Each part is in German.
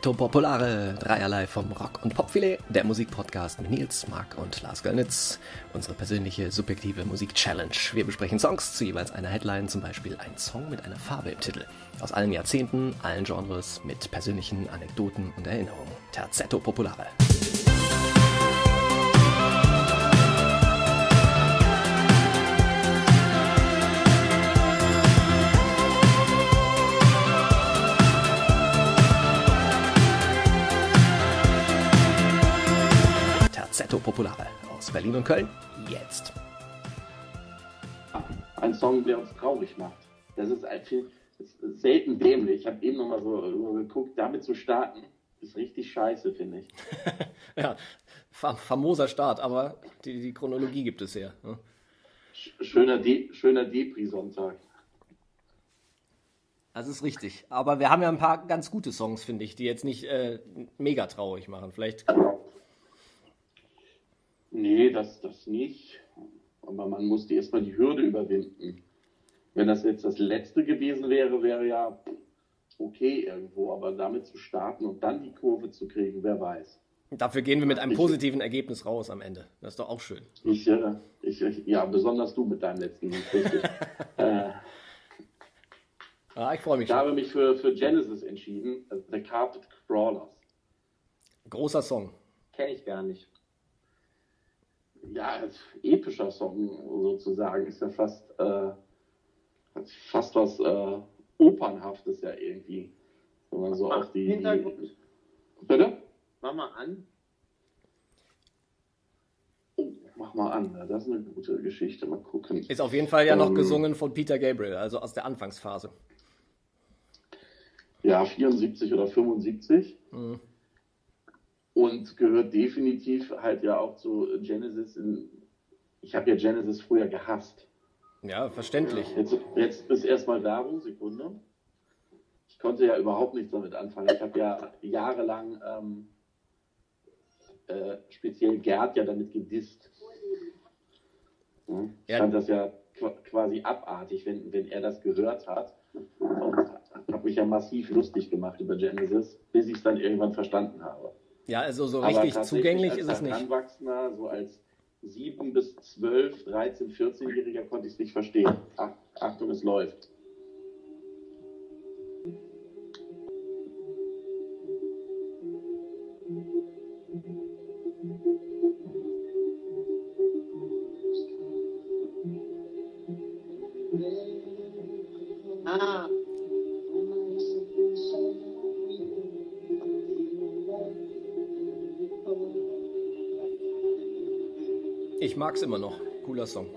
Terzetto Popolare, dreierlei vom Rock- und Popfilet, der Musikpodcast mit Nils, Marc und Lars Göllnitz. Unsere persönliche, subjektive Musik-Challenge. Wir besprechen Songs zu jeweils einer Headline, zum Beispiel ein Song mit einer Farbe im Titel. Aus allen Jahrzehnten, allen Genres, mit persönlichen Anekdoten und Erinnerungen. Terzetto Popolare. Terzetto Popolare aus Berlin und Köln, jetzt. Ein Song, der uns traurig macht. Das ist selten dämlich. Ich habe eben noch mal so geguckt, damit zu starten, ist richtig scheiße, finde ich. Ja, famoser Start, aber die Chronologie gibt es ja. Ne? Schöner Depri-Sonntag. Das ist richtig. Aber wir haben ja ein paar ganz gute Songs, finde ich, die jetzt nicht mega traurig machen. Vielleicht. Nee, das nicht. Aber man musste erstmal die Hürde überwinden. Wenn das jetzt das letzte gewesen wäre, wäre ja okay irgendwo. Aber damit zu starten und dann die Kurve zu kriegen, wer weiß. Dafür gehen wir mit einem positiven Ergebnis raus am Ende. Das ist doch auch schön. Ja, besonders du mit deinem letzten Lied, richtig. Ich freue mich schon. Ich habe mich für Genesis entschieden, The Carpet Crawlers. Großer Song. Kenne ich gar nicht. Ja, epischer Song sozusagen, ist ja fast was Opernhaftes ja irgendwie. Wenn man so auf die Bitte? Mach mal an. Oh, mach mal an, das ist eine gute Geschichte, mal gucken. Ist auf jeden Fall ja noch gesungen von Peter Gabriel, also aus der Anfangsphase. Ja, 74 oder 75. Mhm. Und gehört definitiv halt ja auch zu Genesis. Ich habe ja Genesis früher gehasst. Ja, verständlich. Jetzt ist erstmal Werbung, Sekunde. Ich konnte ja überhaupt nichts damit anfangen. Ich habe ja jahrelang speziell Gerd ja damit gedisst. Ich fand das ja quasi abartig, wenn er das gehört hat. Und habe mich ja massiv lustig gemacht über Genesis, bis ich es dann irgendwann verstanden habe. Ja, also so richtig zugänglich ist es nicht. Als Heranwachsender, so als 7 bis 12, 13, 14-Jähriger konnte ich es nicht verstehen. Achtung, es läuft. Ich mag's immer noch. Cooler Song.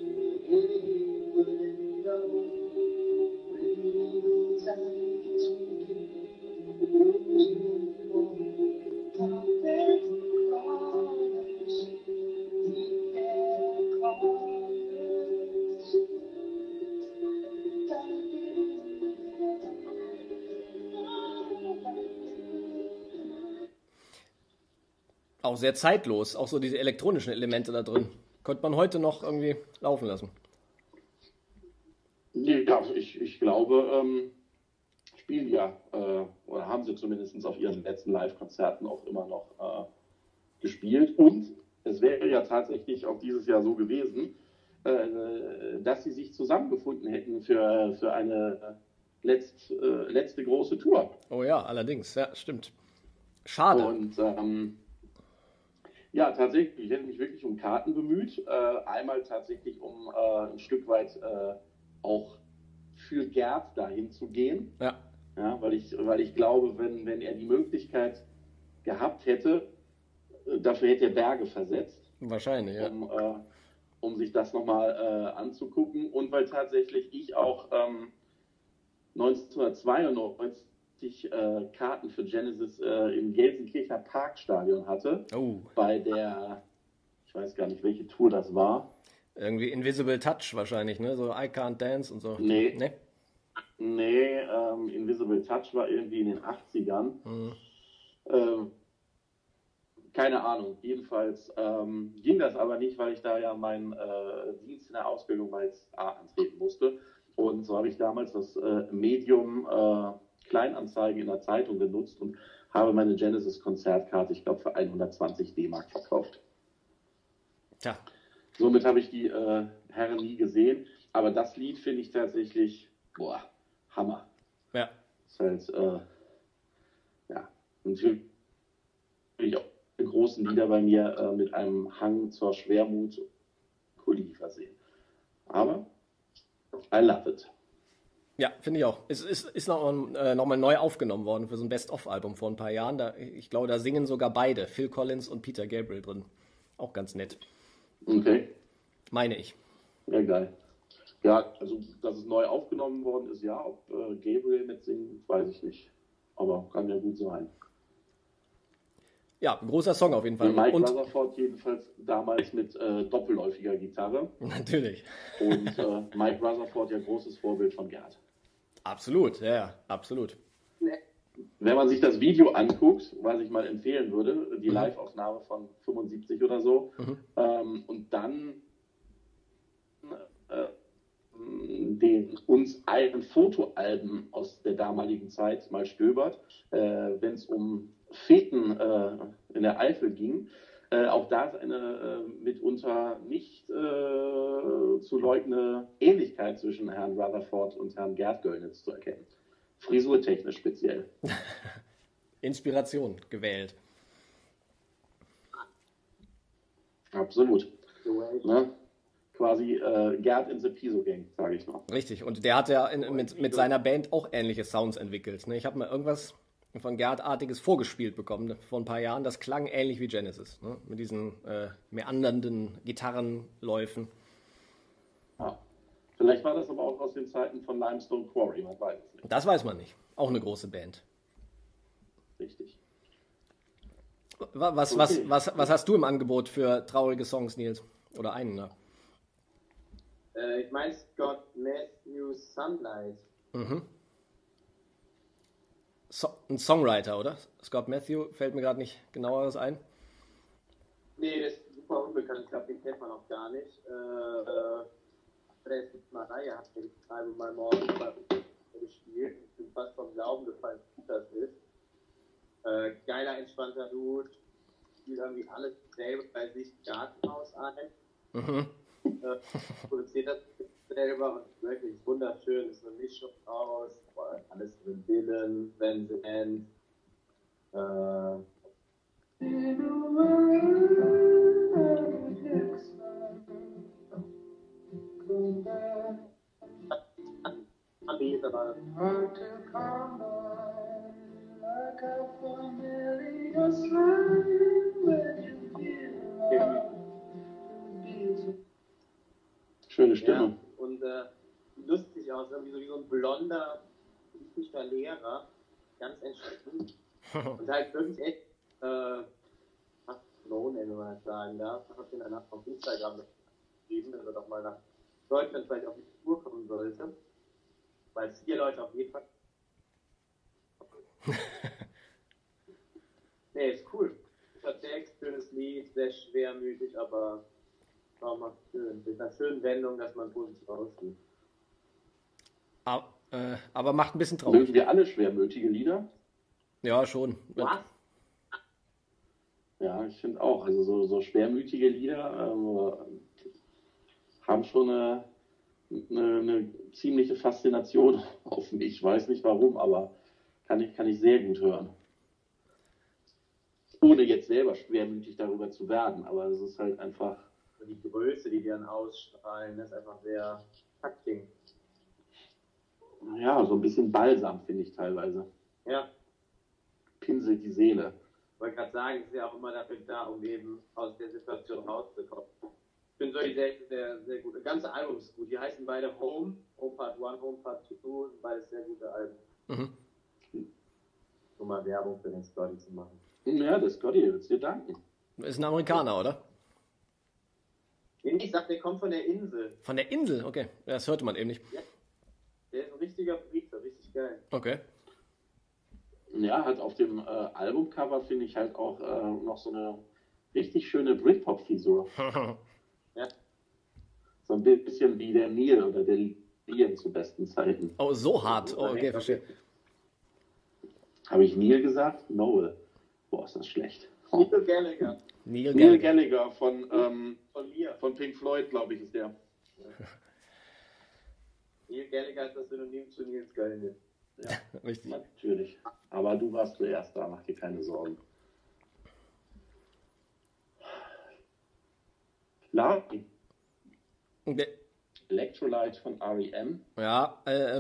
Auch sehr zeitlos, auch so diese elektronischen Elemente da drin. Könnte man heute noch irgendwie laufen lassen. Ja, ich glaube, spielen ja, oder haben sie zumindest auf ihren letzten Live-Konzerten auch immer noch gespielt. Und es wäre ja tatsächlich auch dieses Jahr so gewesen, dass sie sich zusammengefunden hätten für eine letzte große Tour. Oh ja, allerdings, ja, stimmt. Schade. Und ja, tatsächlich, ich hätte mich wirklich um Karten bemüht. Einmal tatsächlich, um ein Stück weit auch für Gerd dahin zu gehen. Ja. Ja, weil ich glaube, wenn er die Möglichkeit gehabt hätte, dafür hätte er Berge versetzt. Wahrscheinlich, ja. Um sich das nochmal anzugucken. Und weil tatsächlich ich auch 1992 Karten für Genesis im Gelsenkirchener Parkstadion hatte. Oh. Bei der, ich weiß gar nicht, welche Tour das war. Irgendwie Invisible Touch wahrscheinlich, ne? So I Can't Dance und so. Nee, Invisible Touch war irgendwie in den 80ern. Keine Ahnung. Jedenfalls ging das aber nicht, weil ich da ja meinen Dienst in der Ausbildung bei SA antreten musste. Und so habe ich damals das Medium Kleinanzeigen in der Zeitung genutzt und habe meine Genesis-Konzertkarte, ich glaube, für 120 D-Mark verkauft. Tja. Somit habe ich die Herren nie gesehen. Aber das Lied finde ich tatsächlich, Hammer. Ja. Das ist halt, natürlich auch die großen Lieder bei mir mit einem Hang zur Schwermut versehen. Aber I love it. Ja, finde ich auch. Es ist nochmal neu aufgenommen worden für so ein Best-of-Album vor ein paar Jahren. Ich glaube, da singen sogar beide, Phil Collins und Peter Gabriel drin. Auch ganz nett. Okay. Meine ich. Ja, geil. Ja, also, dass es neu aufgenommen worden ist, ja. Ob Gabriel mitsingen, weiß ich nicht. Aber kann ja gut sein. Ja, ein großer Song auf jeden Fall. Und Mike Rutherford jedenfalls damals mit doppelläufiger Gitarre. Natürlich. Und Mike Rutherford ja großes Vorbild von Gerd. Absolut, ja, absolut. Wenn man sich das Video anguckt, was ich mal empfehlen würde, die Live-Aufnahme von 75 oder so, und dann den uns alten Fotoalben aus der damaligen Zeit mal stöbert, wenn es um Feten in der Eifel ging. Auch da ist eine mitunter nicht zu leugnende Ähnlichkeit zwischen Herrn Rutherford und Herrn Gerd Göllnitz zu erkennen. Frisurtechnisch speziell. Inspiration gewählt. Absolut. Ne? Quasi Gerd in the Piso Gang, sage ich mal. Richtig, und der hat ja mit seiner Band auch ähnliche Sounds entwickelt. Ne? Ich habe mal irgendwas von Gerd-artiges vorgespielt bekommen vor ein paar Jahren. Das klang ähnlich wie Genesis, ne? Mit diesen meandernden Gitarrenläufen. Ja. Vielleicht war das aber auch aus den Zeiten von Limestone Quarry, man weiß es nicht. Das weiß man nicht. Auch eine große Band. Richtig. Was hast du im Angebot für traurige Songs, Nils? Oder einen, ne? Ich meine Scott Matthews Sunlight. Mhm. Ein Songwriter, oder? Scott Matthew, fällt mir gerade nicht genaueres ein. Nee, das ist super unbekannt. Ich glaube, den kennt man auch gar nicht. Der ist mit Mariah, hat den Album mal morgen gespielt. Ich bin fast vom Glauben gefallen, wie gut das ist. Geiler, entspannter Dude. Spielt irgendwie alles selber bei sich im Gartenhaus ein. Mhm. Produziert das selber und wirklich wunderschön. Ist eine Mischung aus alles drin. Dylan, Van Zandt, Schöne Stimme. Ja, und lustig aus, irgendwie so ein blonder, typischer Lehrer, ganz entspannt. Und halt wirklich echt, fast wenn man das sagen darf. Ich habe den danach auf Instagram geschrieben, dass er doch mal nach Deutschland vielleicht auf die Tour kommen sollte. Weil 4 Leute auf jeden Fall. Nee, ist cool. Guter Text, schönes Lied, sehr schwermütig, aber macht schön. Mit einer schönen Wendung, dass man positiv aussieht. Aber macht ein bisschen traurig. Mögen wir alle schwermütige Lieder? Ja, schon. Was? Ja, ich finde auch. Also so schwermütige Lieder haben schon eine ziemliche Faszination auf mich. Ich weiß nicht warum, aber kann ich sehr gut hören. Ohne jetzt selber schwermütig darüber zu werden, aber es ist halt einfach... Die Größe, die dann ausstrahlen, ist einfach sehr takting. Ja, so ein bisschen Balsam, finde ich teilweise. Ja. Pinselt die Seele. Ich wollte gerade sagen, es ist ja auch immer dafür da, um eben aus der Situation rauszukommen. Ich finde solche sehr, sehr gut. Das ganze Album ist gut. Die heißen beide Home Part 1, Home Part 2, sind beides sehr gute Alben. Mhm. Um mal Werbung für den Scotty zu machen. Ja, der Scotty, willst dir danken. Ist ein Amerikaner, oder? Ich sag, der kommt von der Insel. Von der Insel, okay. Ja, das hörte man eben nicht. Ja. Der ist ein richtiger Brite, richtig geil. Okay. Ja, halt auf dem Albumcover finde ich halt auch noch so eine richtig schöne Britpop-Frisur. Ja. So ein bisschen wie der Neil oder der Liam zu besten Zeiten. Oh, so hart. Oh, okay, verstehe. Habe ich Neil gesagt? Noel. Boah, ist das schlecht. Neil Gallagher. Neil Gallagher von mir. Von Pink Floyd, glaube ich, ist der. Neil Gallagher ist das Synonym zu Nils Göllnitz. Ja, Richtig. natürlich. Aber du warst zuerst da, mach dir keine Sorgen. Larry. Electrolyte von R.E.M. Ja,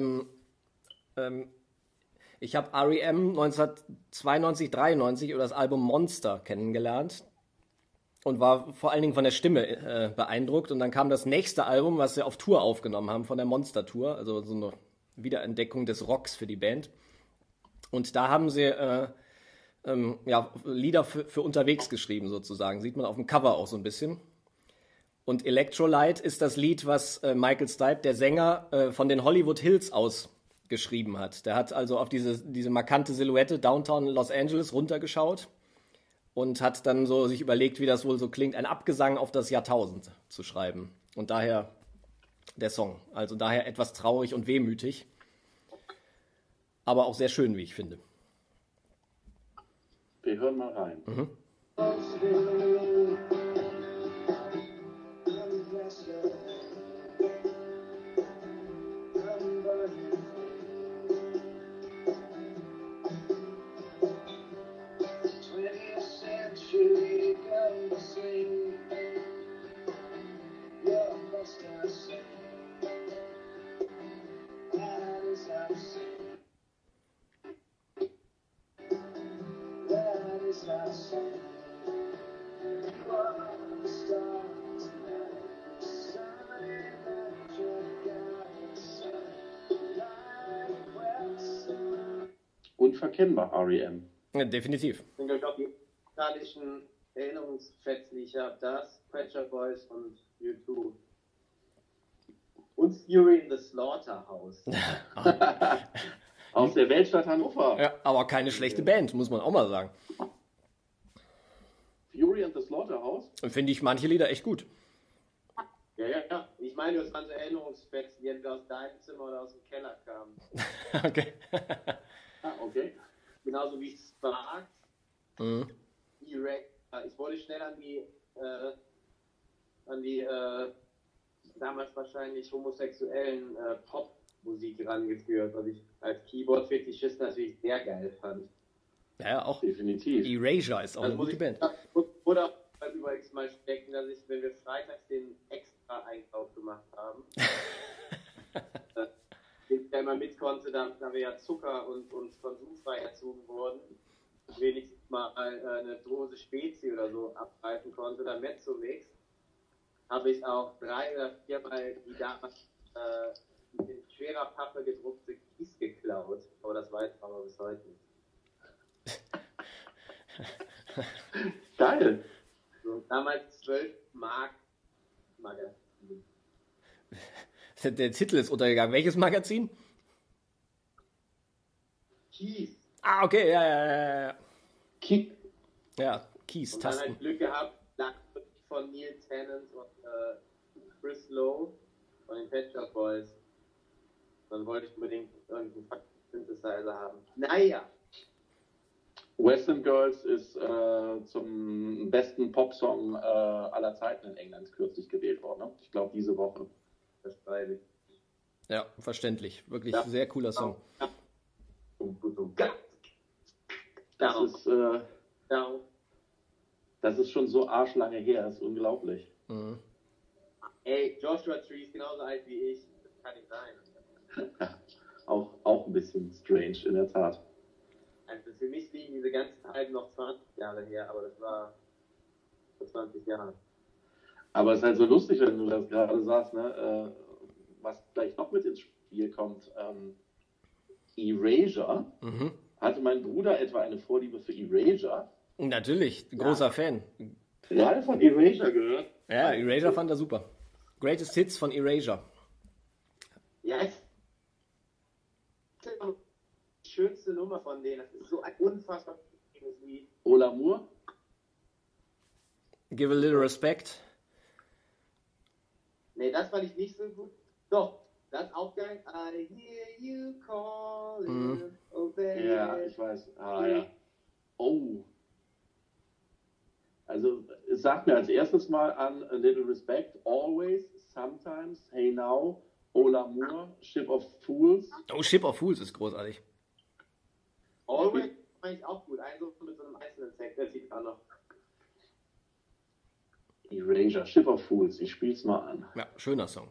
ich habe R.E.M. 1992, 93 über das Album Monster kennengelernt und war vor allen Dingen von der Stimme beeindruckt. Und dann kam das nächste Album, was sie auf Tour aufgenommen haben, von der Monster-Tour, also so eine Wiederentdeckung des Rocks für die Band. Und da haben sie Lieder für unterwegs geschrieben, sozusagen. Sieht man auf dem Cover auch so ein bisschen. Und Electrolyte ist das Lied, was Michael Stipe, der Sänger, von den Hollywood Hills aus geschrieben hat. Der hat also auf diese markante Silhouette Downtown Los Angeles runtergeschaut und hat dann so sich überlegt, wie das wohl so klingt, ein Abgesang auf das Jahrtausend zu schreiben. Und daher der Song. Also daher etwas traurig und wehmütig. Aber auch sehr schön, wie ich finde. Wir hören mal rein. Mhm. Unverkennbar, R.E.M. Ja, definitiv. Ich denke, die musikalischen Erinnerungsfetzen, die ich habe, das, Pet Shop Boys und U2. Und Fury in the Slaughterhouse. Aus der Weltstadt Hannover. Ja, aber keine schlechte Band, muss man auch mal sagen. Fury and the Slaughterhouse? Finde ich manche Lieder echt gut. Ja. Ich meine, das waren so Erinnerungsfetzen, die entweder aus deinem Zimmer oder aus dem Keller kamen. Okay. Okay. Genauso wie Sparks. Mhm. Ich wurde schnell an die damals wahrscheinlich homosexuellen Popmusik herangeführt, was ich als Keyboard-Fetischist natürlich sehr geil fand. Ja, auch Definitiv. Erasure ist auch eine gute Band. Oder übrigens mal stecken, dass ich, wenn wir freitags den Extra-Einkauf gemacht haben, den ich ja immer mit konnte, da wir ja Zucker und konsumfrei erzogen wurden, wenigstens mal eine Dose Spezi oder so abgreifen konnte, oder Mezzomix, habe ich auch 3 oder 4 Mal die damals in schwerer Pappe gedruckte Kies geklaut. Aber das weiß ich aber bis heute nicht. Geil. So, damals 12 Mark Magazin. Der Titel ist untergegangen. Welches Magazin? Kies. Ah, okay, ja. Kick. Ja, Keys, Und dann Tasten. halt Glück gehabt, von Neil Tennant und Chris Lowe von den Pet Shop Boys. Dann wollte ich unbedingt irgendeinen Synthesizer haben. Naja. Western Girls ist zum besten Popsong aller Zeiten in England kürzlich gewählt worden. Ne? Ich glaube, diese Woche. Das schreibe ich. Ja, verständlich. Wirklich Ja. sehr cooler Song. Das ist schon so arschlange her. Das ist unglaublich. Mhm. Ey, Joshua Tree ist genauso alt wie ich. Das kann nicht sein. Auch ein bisschen strange, in der Tat. Also für mich liegen diese ganzen Alben noch 20 Jahre her, aber das war vor 20 Jahren. Aber es ist halt so lustig, wenn du das gerade sagst, ne? Was gleich noch mit ins Spiel kommt. Erasure. Mhm. Hatte mein Bruder etwa eine Vorliebe für Erasure? Natürlich, großer Fan. Ja, von Erasure gehört. Ja, Erasure fand er super. Greatest Hits von Erasure. Ja, das ist die schönste Nummer von denen. Das ist so ein unfassbar schönes Lied. Au l'amour? Give a little respect. Nee, das fand ich nicht so gut. Doch, Das ist auch geil. I hear you calling, oh baby. Ja, ich weiß. Ja. Oh. Also, es sagt mir als erstes mal an A Little Respect, Always, Sometimes, Hey Now, Oh L'Amour, Ship of Fools. Oh, Ship of Fools ist großartig. Always fand ich auch gut. Ein so mit so einem einzelnen Text, der sieht auch noch. Erasure, Ship of Fools, ich spiel's mal an. Ja, schöner Song.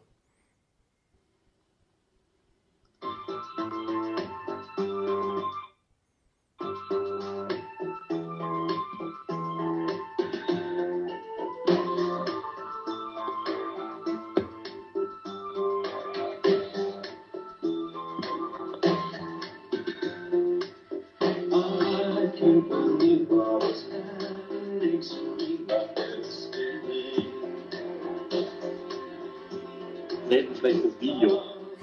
Selten schlechtes Video.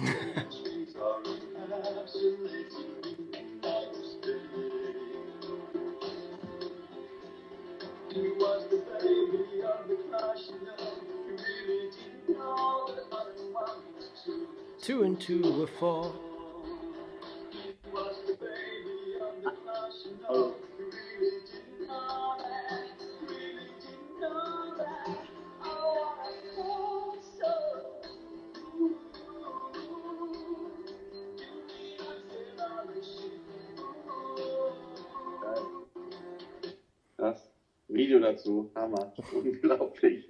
Two and two were four. Oh. Das Video dazu, Hammer, unglaublich.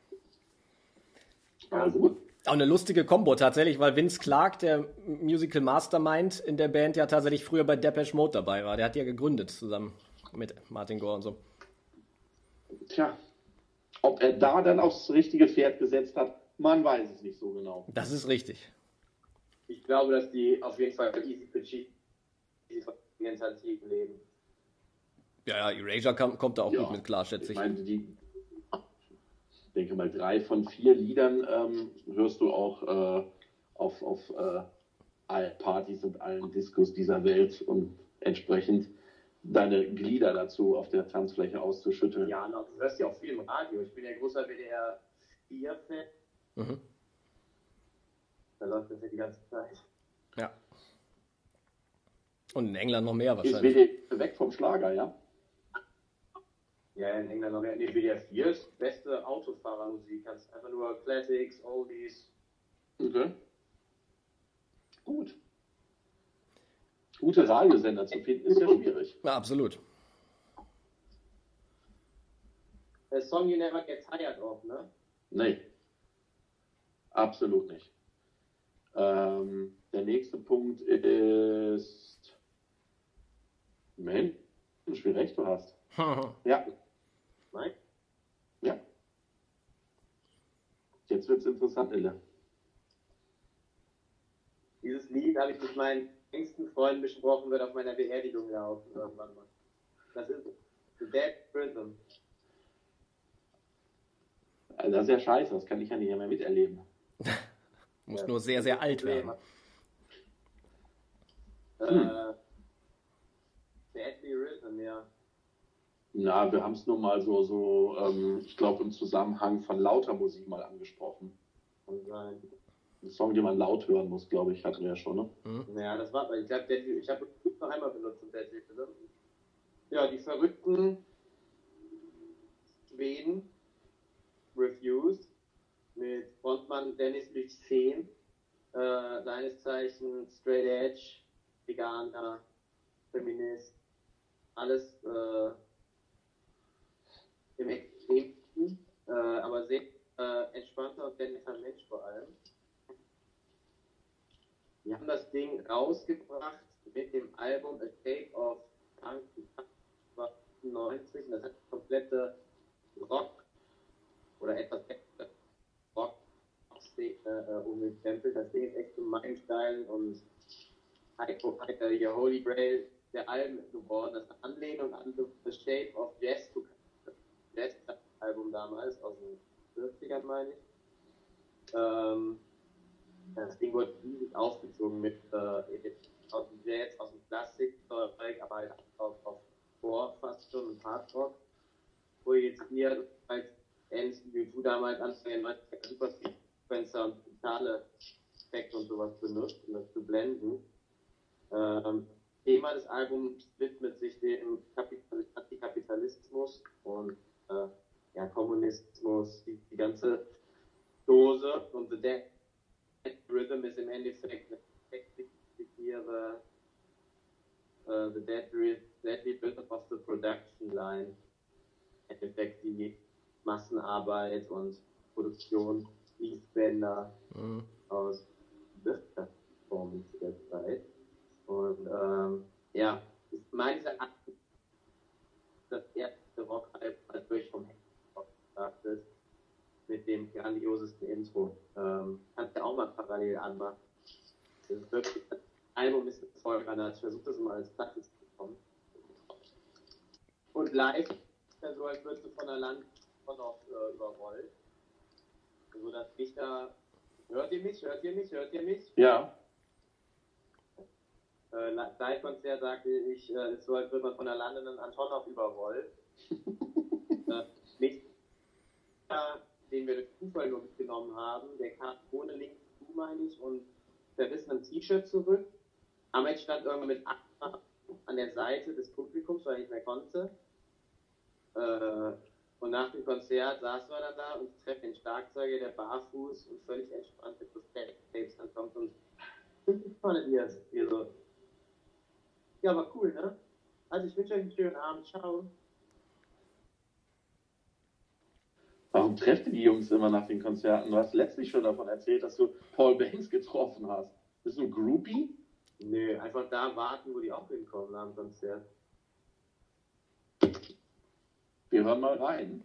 Ja, gut. Auch eine lustige Kombo tatsächlich, weil Vince Clarke, der Musical Mastermind in der Band, ja tatsächlich früher bei Depeche Mode dabei war. Der hat ja gegründet zusammen mit Martin Gore und so. Tja, ob er da dann aufs richtige Pferd gesetzt hat, man weiß es nicht so genau. Das ist richtig. Ich glaube, dass die auf jeden Fall easy peasy von ihren Tantiemen leben. Ja, Erasure kommt da auch Ja, gut mit klar, schätze ich. Ich meine, ich denke mal, 3 von 4 Liedern hörst du auch auf allen Partys und allen Diskos dieser Welt und entsprechend deine Glieder dazu auf der Tanzfläche auszuschütteln. Ja, du hörst ja auch viel im Radio. Ich bin ja großer WDR 4-Fan. Mhm. Da läuft das ja die ganze Zeit. Ja. Und in England noch mehr Ist wahrscheinlich. WDR weg vom Schlager, ja? Ja, in England noch mehr. Nee, WDR 4 ist beste Autofahrermusik. Kannst einfach nur Classics, Oldies. Okay. Gut. Gute Radiosender zu finden ist ja schwierig. Ja, absolut. A Song You Never Get Tired of, ne? Nee. Absolut nicht. Der nächste Punkt ist. Mensch, wie recht du hast. Ja. Nein? Ja. Jetzt wird es interessant, Ille. Dieses Lied habe ich mit meinen engsten Freunden besprochen, wird auf meiner Beerdigung laufen irgendwann mal. Das ist The Dead Rhythm. Also das ist ja scheiße, das kann ich ja nicht mehr miterleben. Muss nur sehr, sehr alt werden. Deadly Rhythm, ja. Na, wir haben es nur mal ich glaube, im Zusammenhang von lauter Musik mal angesprochen. Kann sein. Ein Song, den man laut hören muss, glaube ich, hatten wir ja schon, ne? Ja, das war, ich glaube, ich habe es noch einmal benutzt im Deadly Rhythm. Ja, die verrückten Schweden, Refused, mit Frontmann Dennis Lyxzén, seines Zeichens Straight Edge, Veganer, Feminist, alles im Extremsten, aber sehr entspannter und netter Mensch vor allem. Wir haben das Ding rausgebracht mit dem Album A Shape of Punk 90, und das hat komplette Rock oder etwas Rock umgestempelt. Das Ding ist echt so Meilenstein und hier Holy Grail der Alben geworden. Das ist eine Anlehnung an The Shape of Jazz Album damals aus den 40ern, meine ich. Das Ding wurde riesig aufgezogen mit aus dem Jazz, aus dem Klassik, aber halt auf Core fast schon und Hardrock projiziert, als U2 damals Anfang der 90er super Sequencer und totale Effekte und sowas benutzt, um das zu blenden. Thema des Albums widmet sich dem Antikapitalismus und Kommunismus, die ganze Dose. Und The Dead Rhythm ist im Endeffekt eine Textliere, The Deadly Rhythm of the Production Line. Im Endeffekt die Massenarbeit und Produktion Fließbänder aus Wirtschaftsformen der Zeit. Und ich meine, das erste Rockalbum, das durch vom Hexenrock gesagt ist, mit dem grandiosesten Intro. Kannst du auch mal parallel anmachen. Das ist wirklich, das Album ist eine Vollgranate. Ich versuche das mal als Platte zu bekommen. Und live ist ja so, als würdest du von der Land noch überrollt. So dass ich da. Hört ihr mich? Ja. Live-Konzert sagte ich, ist so, als würde man von der landenden Antonov überrollt. Den wir durch Zufall nur mitgenommen haben, der kam ohne Link zu, meine ich, und verrissenem T-Shirt zurück. Ahmed stand irgendwann mit an der Seite des Publikums, weil er nicht mehr konnte. Und nach dem Konzert saßen wir dann da und treffen den Schlagzeuger, der barfuß und völlig entspannt mit so Tapes ankommt und ich fand ihr so. Ja, war cool, ne? Also ich wünsche euch einen schönen Abend. Ciao. Warum trefft ihr die Jungs immer nach den Konzerten? Du hast letztlich schon davon erzählt, dass du Paul Banks getroffen hast. Bist du ein Groupie? Nö, einfach da warten, wo die auch hinkommen nach dem Konzert. Wir hören mal rein.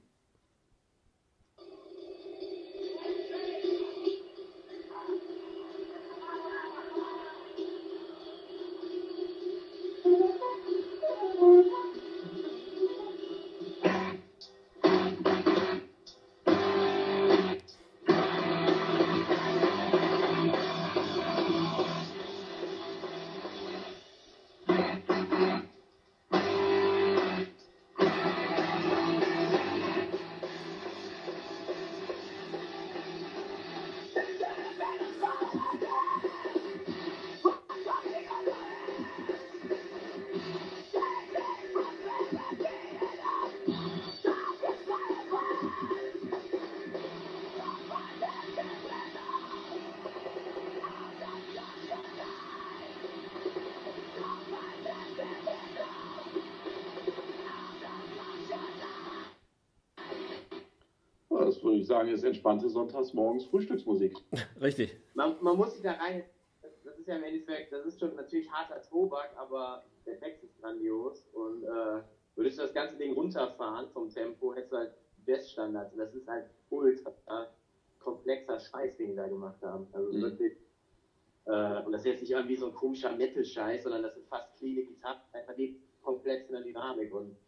Das würde ich sagen, ist entspannte Sonntagsmorgens Frühstücksmusik. Richtig. Man muss sich da rein. Das ist ja im Endeffekt, das ist schon natürlich harter Tobak, aber der Text ist grandios. Und würdest du das ganze Ding runterfahren vom Tempo, hättest du halt Beststandards. Und das ist halt ultra komplexer Scheiß, den die da gemacht haben. Also wirklich. Und das ist jetzt nicht irgendwie so ein komischer Metal-Scheiß, sondern das sind fast clean Gitarren, einfach die komplett in der Dynamik. Und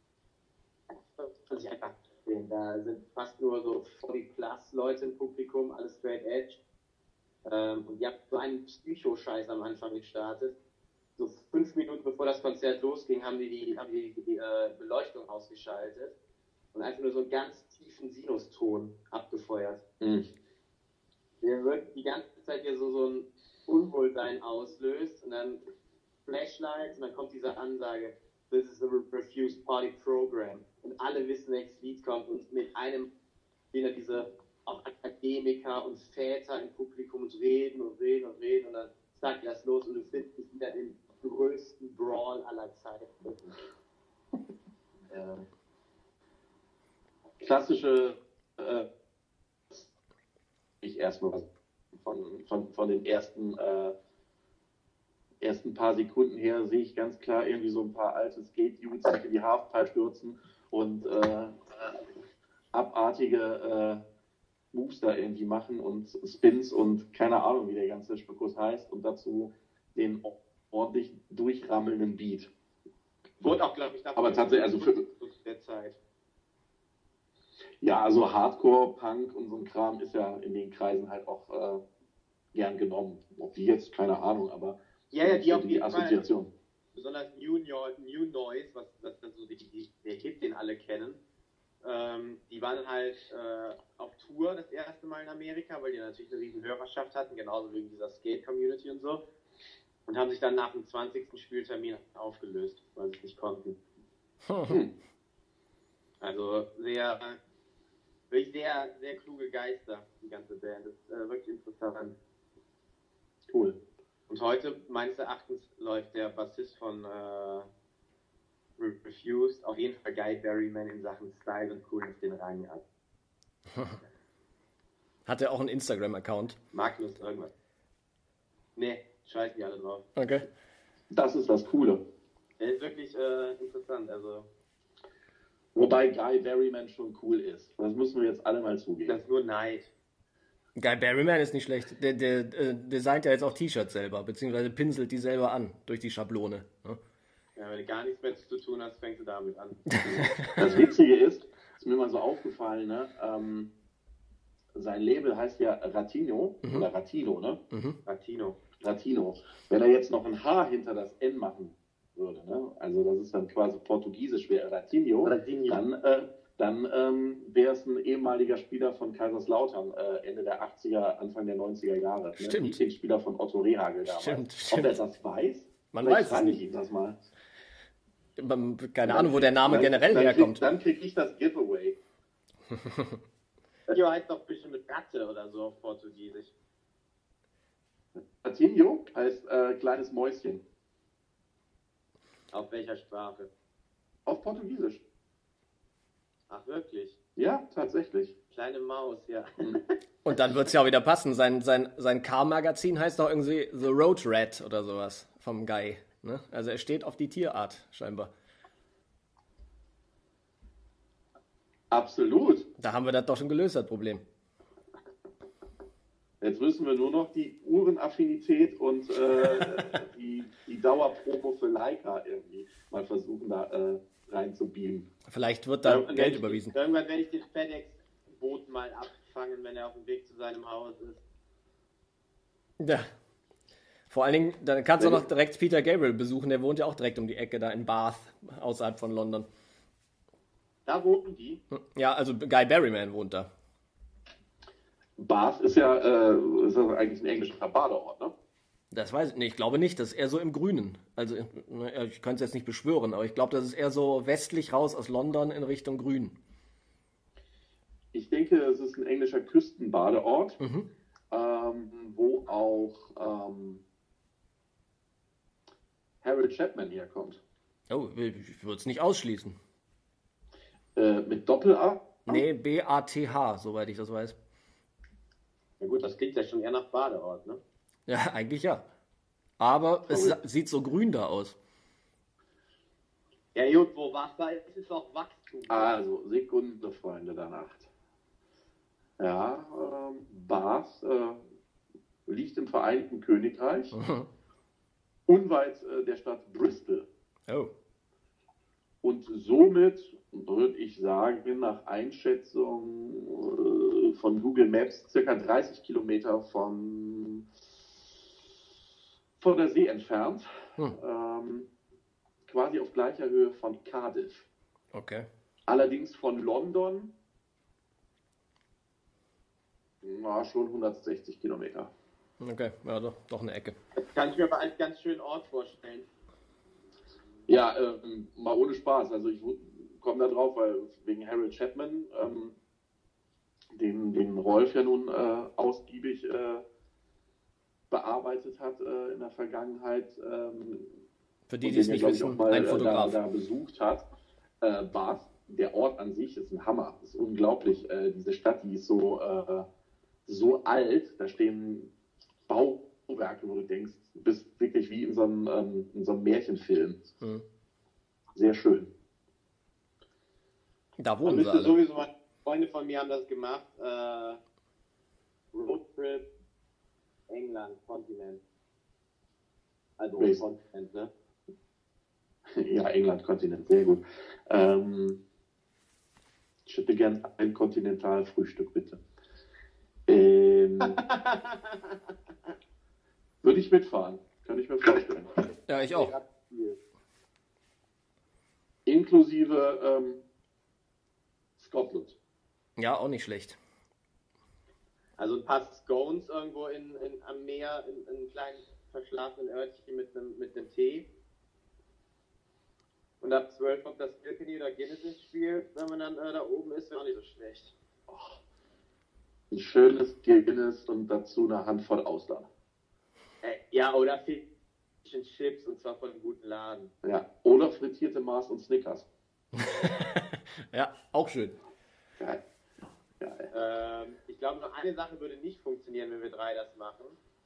das kann sich einfach sehen. Da sind fast nur so 40+ Leute im Publikum, alles straight edge. Und die haben so einen Psycho-Scheiß am Anfang gestartet. So 5 Minuten bevor das Konzert losging, haben die Beleuchtung ausgeschaltet und einfach nur so einen ganz tiefen Sinuston abgefeuert. Der wirklich die ganze Zeit hier so ein Unwohlsein auslöst und dann Flashlights und dann kommt diese Ansage, this is a refused party program. Und alle wissen, welches Lied kommt und mit einem stehen da diese auch Akademiker und Väter im Publikum und reden und dann sagt das los und du findest dich wieder im größten Brawl aller Zeiten. Klassische ich erstmal von den ersten paar Sekunden her sehe ich ganz klar irgendwie so ein paar alte Skate-Dudes, die die Halfpipe stürzen und abartige Moves da irgendwie machen und Spins und keine Ahnung, wie der ganze Spückus heißt und dazu den ordentlich durchrammelnden Beat. Wurde auch, glaube ich, aber tatsächlich, also für der Zeit. Ja, also Hardcore, Punk und so ein Kram ist ja in den Kreisen halt auch gern genommen. Ob die jetzt, keine Ahnung, aber ja, die auf die Assoziation. Fall, besonders New Noise, was dann so der Hit, den alle kennen. Die waren halt auf Tour das erste Mal in Amerika, weil die natürlich eine riesen Hörerschaft hatten, genauso wegen dieser Skate-Community und so. Und haben sich dann nach dem 20. Spieltermin aufgelöst, weil sie es nicht konnten. Also wirklich sehr, sehr kluge Geister, die ganze Band. Das ist wirklich interessant. Cool. Und heute, meines Erachtens, läuft der Bassist von Refused auf jeden Fall Guy Berryman in Sachen Style und Coolness den Rang ab. Hat er auch einen Instagram-Account? Magnus irgendwas. Nee, scheißen die alle drauf. Okay. Das ist das Coole. Der ist wirklich interessant, also. Wobei Guy Berryman schon cool ist. Das müssen wir jetzt alle mal zugeben. Das ist nur Neid. Guy Berryman ist nicht schlecht. Der designt ja jetzt auch T-Shirts selber, beziehungsweise pinselt die selber an durch die Schablone. Ne? Ja, wenn du gar nichts mehr zu tun hast, fängst du damit an. Das Witzige ist mir mal so aufgefallen, ne? Sein Label heißt ja Ratino, oder Ratino, ne? Ratino. Wenn er jetzt noch ein H hinter das N machen würde, ne? Also das ist dann quasi portugiesisch, wäre Ratinho. Dann wäre es ein ehemaliger Spieler von Kaiserslautern, Ende der 80er, Anfang der 90er Jahre. Ne? Stimmt. Lieblingsspieler von Otto Rehagel damals. Stimmt. Ob er das weiß? Man Vielleicht weiß es frage ich nicht. ihn das mal. Keine Ahnung, wo der Name generell herkommt. Dann kriege ich das Giveaway. Ratinho heißt doch bestimmt mit Ratte oder so auf Portugiesisch. Ratinho heißt kleines Mäuschen. Auf welcher Sprache? Auf Portugiesisch. Ach, wirklich? Ja, tatsächlich. Kleine Maus, ja. Und dann wird es ja auch wieder passen. Sein Car-Magazin heißt doch irgendwie The Road Rat oder sowas vom Guy. Ne? Also er steht auf die Tierart, scheinbar. Absolut. Da haben wir das doch schon gelöst, das Problem. Jetzt müssen wir nur noch die Uhrenaffinität und die Dauerpromo für Leica irgendwie mal versuchen, da reinzubeamen. Vielleicht wird da Geld überwiesen. Irgendwann werde ich den FedEx-Boot mal abfangen, wenn er auf dem Weg zu seinem Haus ist. Ja. Vor allen Dingen, dann kannst du auch noch direkt Peter Gabriel besuchen. Der wohnt ja auch direkt um die Ecke, da in Bath, außerhalb von London. Da wohnen die? Ja, also Guy Berryman wohnt da. Bath ist ja eigentlich ein englischer Badeort, ne? Das weiß ich nicht. Ich glaube nicht. Das ist eher so im Grünen. Also, ich könnte es jetzt nicht beschwören, aber ich glaube, das ist eher so westlich raus aus London in Richtung Grün. Ich denke, es ist ein englischer Küstenbadeort, wo auch Harold Chapman herkommt. Oh, ich würde es nicht ausschließen. Mit Doppel-A? Nee, B-A-T-H, soweit ich das weiß. Ja gut, das klingt ja schon eher nach Badeort, ne? Ja, eigentlich ja. Aber es sieht so grün da aus. Ja gut, wo Wasser ist, ist auch Wachstum. Also, Sekunde, Freunde der Nacht. Ja, Bath liegt im Vereinigten Königreich, unweit der Stadt Bristol. Oh. Und somit würde ich sagen, nach Einschätzung von Google Maps, circa 30 Kilometer von der See entfernt. Quasi auf gleicher Höhe von Cardiff. Okay. Allerdings von London schon 160 Kilometer. Okay, ja, doch eine Ecke. Das kann ich mir aber als ganz schönen Ort vorstellen. Ja, mal ohne Spaß. Also ich komme da drauf, weil wegen Harold Chapman, den Rolf ja nun ausgiebig bearbeitet hat in der Vergangenheit. Für die es nicht wissen, ein Fotograf. Da besucht hat. Bath, der Ort an sich ist ein Hammer. Das ist unglaublich. Diese Stadt, die ist so alt. Da stehen Bauwerke, wo du denkst, du bist wirklich wie in so einem Märchenfilm. Sehr schön. Da wohnen sie alle. Sowieso, meine Freunde von mir haben das gemacht. Roadtrip, England, Kontinent. Also Kontinent, ne? Ja, England, Kontinent, sehr gut. Ich hätte gern ein Kontinentalfrühstück, bitte. Würde ich mitfahren, kann ich mir vorstellen. Ja, ich auch. Inklusive Scotland. Ja, auch nicht schlecht. Also ein paar Scones irgendwo am Meer, in einem kleinen verschlafenen Örtchen mit einem Tee. Und ab 12 kommt das Kilkenny oder Guinness ins Spiel. Wenn man dann da oben ist, wäre auch nicht so schlecht. Oh, ein schönes Guinness und dazu eine Handvoll Austern. Ja, oder Fish and Chips, und zwar von einem guten Laden. Ja, oder frittierte Mars und Snickers. Ja, auch schön. Geil. Ich glaube, noch eine Sache würde nicht funktionieren, wenn wir drei das machen.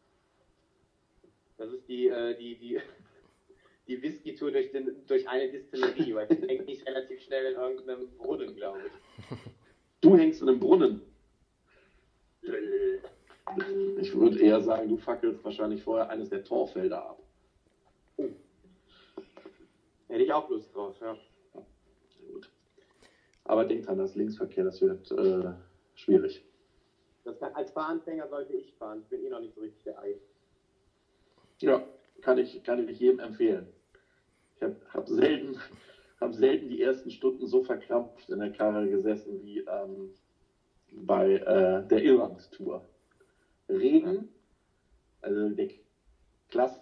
Das ist die Whisky-Tour durch eine Distillerie, weil das hängt nicht relativ schnell in irgendeinem Brunnen, glaube ich. Du hängst in einem Brunnen. Ich würde eher sagen, du fackelst wahrscheinlich vorher eines der Torfelder ab. Oh. Hätte ich auch Lust drauf, ja. Gut. Aber denk dran, das Linksverkehr, das wird schwierig. Als Fahranfänger sollte ich fahren. Ich bin noch nicht so richtig der Ei. Ja, kann ich jedem empfehlen. Ich hab selten die ersten Stunden so verkrampft in der Karre gesessen wie bei der Irland-Tour. Regen, also der Klasse,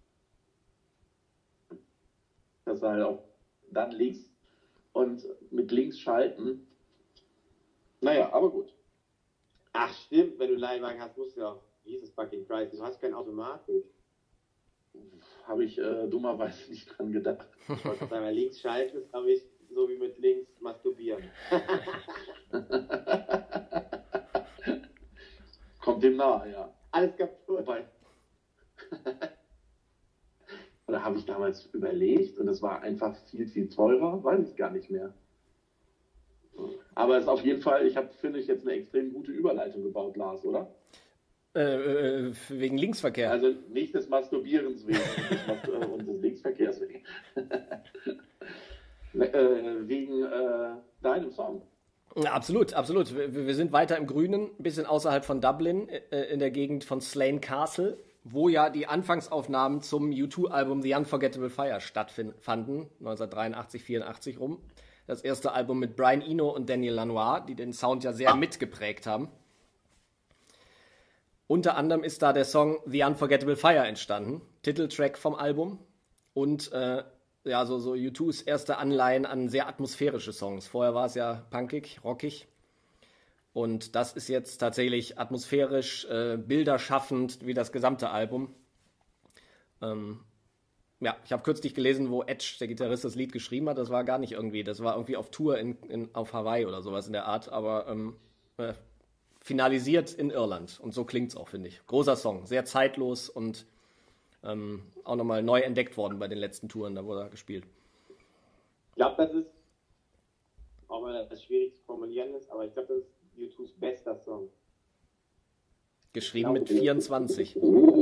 das war halt auch dann links und mit links schalten. Naja, aber gut. Ach stimmt, wenn du einen Leihwagen hast, musst du ja auch, Jesus fucking Christ, du hast keine Automatik. Habe ich dummerweise nicht dran gedacht. Ich wollte sagen, wenn links schalten ist, glaube ich, so wie mit links masturbieren. Kommt dem nahe, ja. Alles kaputt. Wobei, oder habe ich damals überlegt und es war einfach viel, viel teurer, weiß ich gar nicht mehr. Aber es ist auf jeden Fall, finde ich, jetzt eine extrem gute Überleitung gebaut, Lars, oder? Wegen Linksverkehr. Also nicht des Masturbierens wegen und des Linksverkehrs wegen. Wegen deinem Song. Absolut, absolut. Wir sind weiter im Grünen, ein bisschen außerhalb von Dublin, in der Gegend von Slane Castle, wo ja die Anfangsaufnahmen zum U2-Album The Unforgettable Fire stattfanden, 1983, 84 rum. Das erste Album mit Brian Eno und Daniel Lanois, die den Sound ja sehr mitgeprägt haben. Unter anderem ist da der Song The Unforgettable Fire entstanden, Titeltrack vom Album. Und so U2s erste Anleihen an sehr atmosphärische Songs. Vorher war es ja punkig, rockig. Und das ist jetzt tatsächlich atmosphärisch, bilderschaffend wie das gesamte Album. Ich habe kürzlich gelesen, wo Edge, der Gitarrist, das Lied geschrieben hat. Das war irgendwie auf Tour auf Hawaii oder sowas in der Art, aber finalisiert in Irland. Und so klingt's auch, finde ich. Großer Song, sehr zeitlos und auch nochmal neu entdeckt worden bei den letzten Touren, da wurde er gespielt. Ich glaube, das ist, auch wenn das schwierig zu formulieren ist, aber ich glaube, das ist U2s bester Song. Geschrieben mit 24.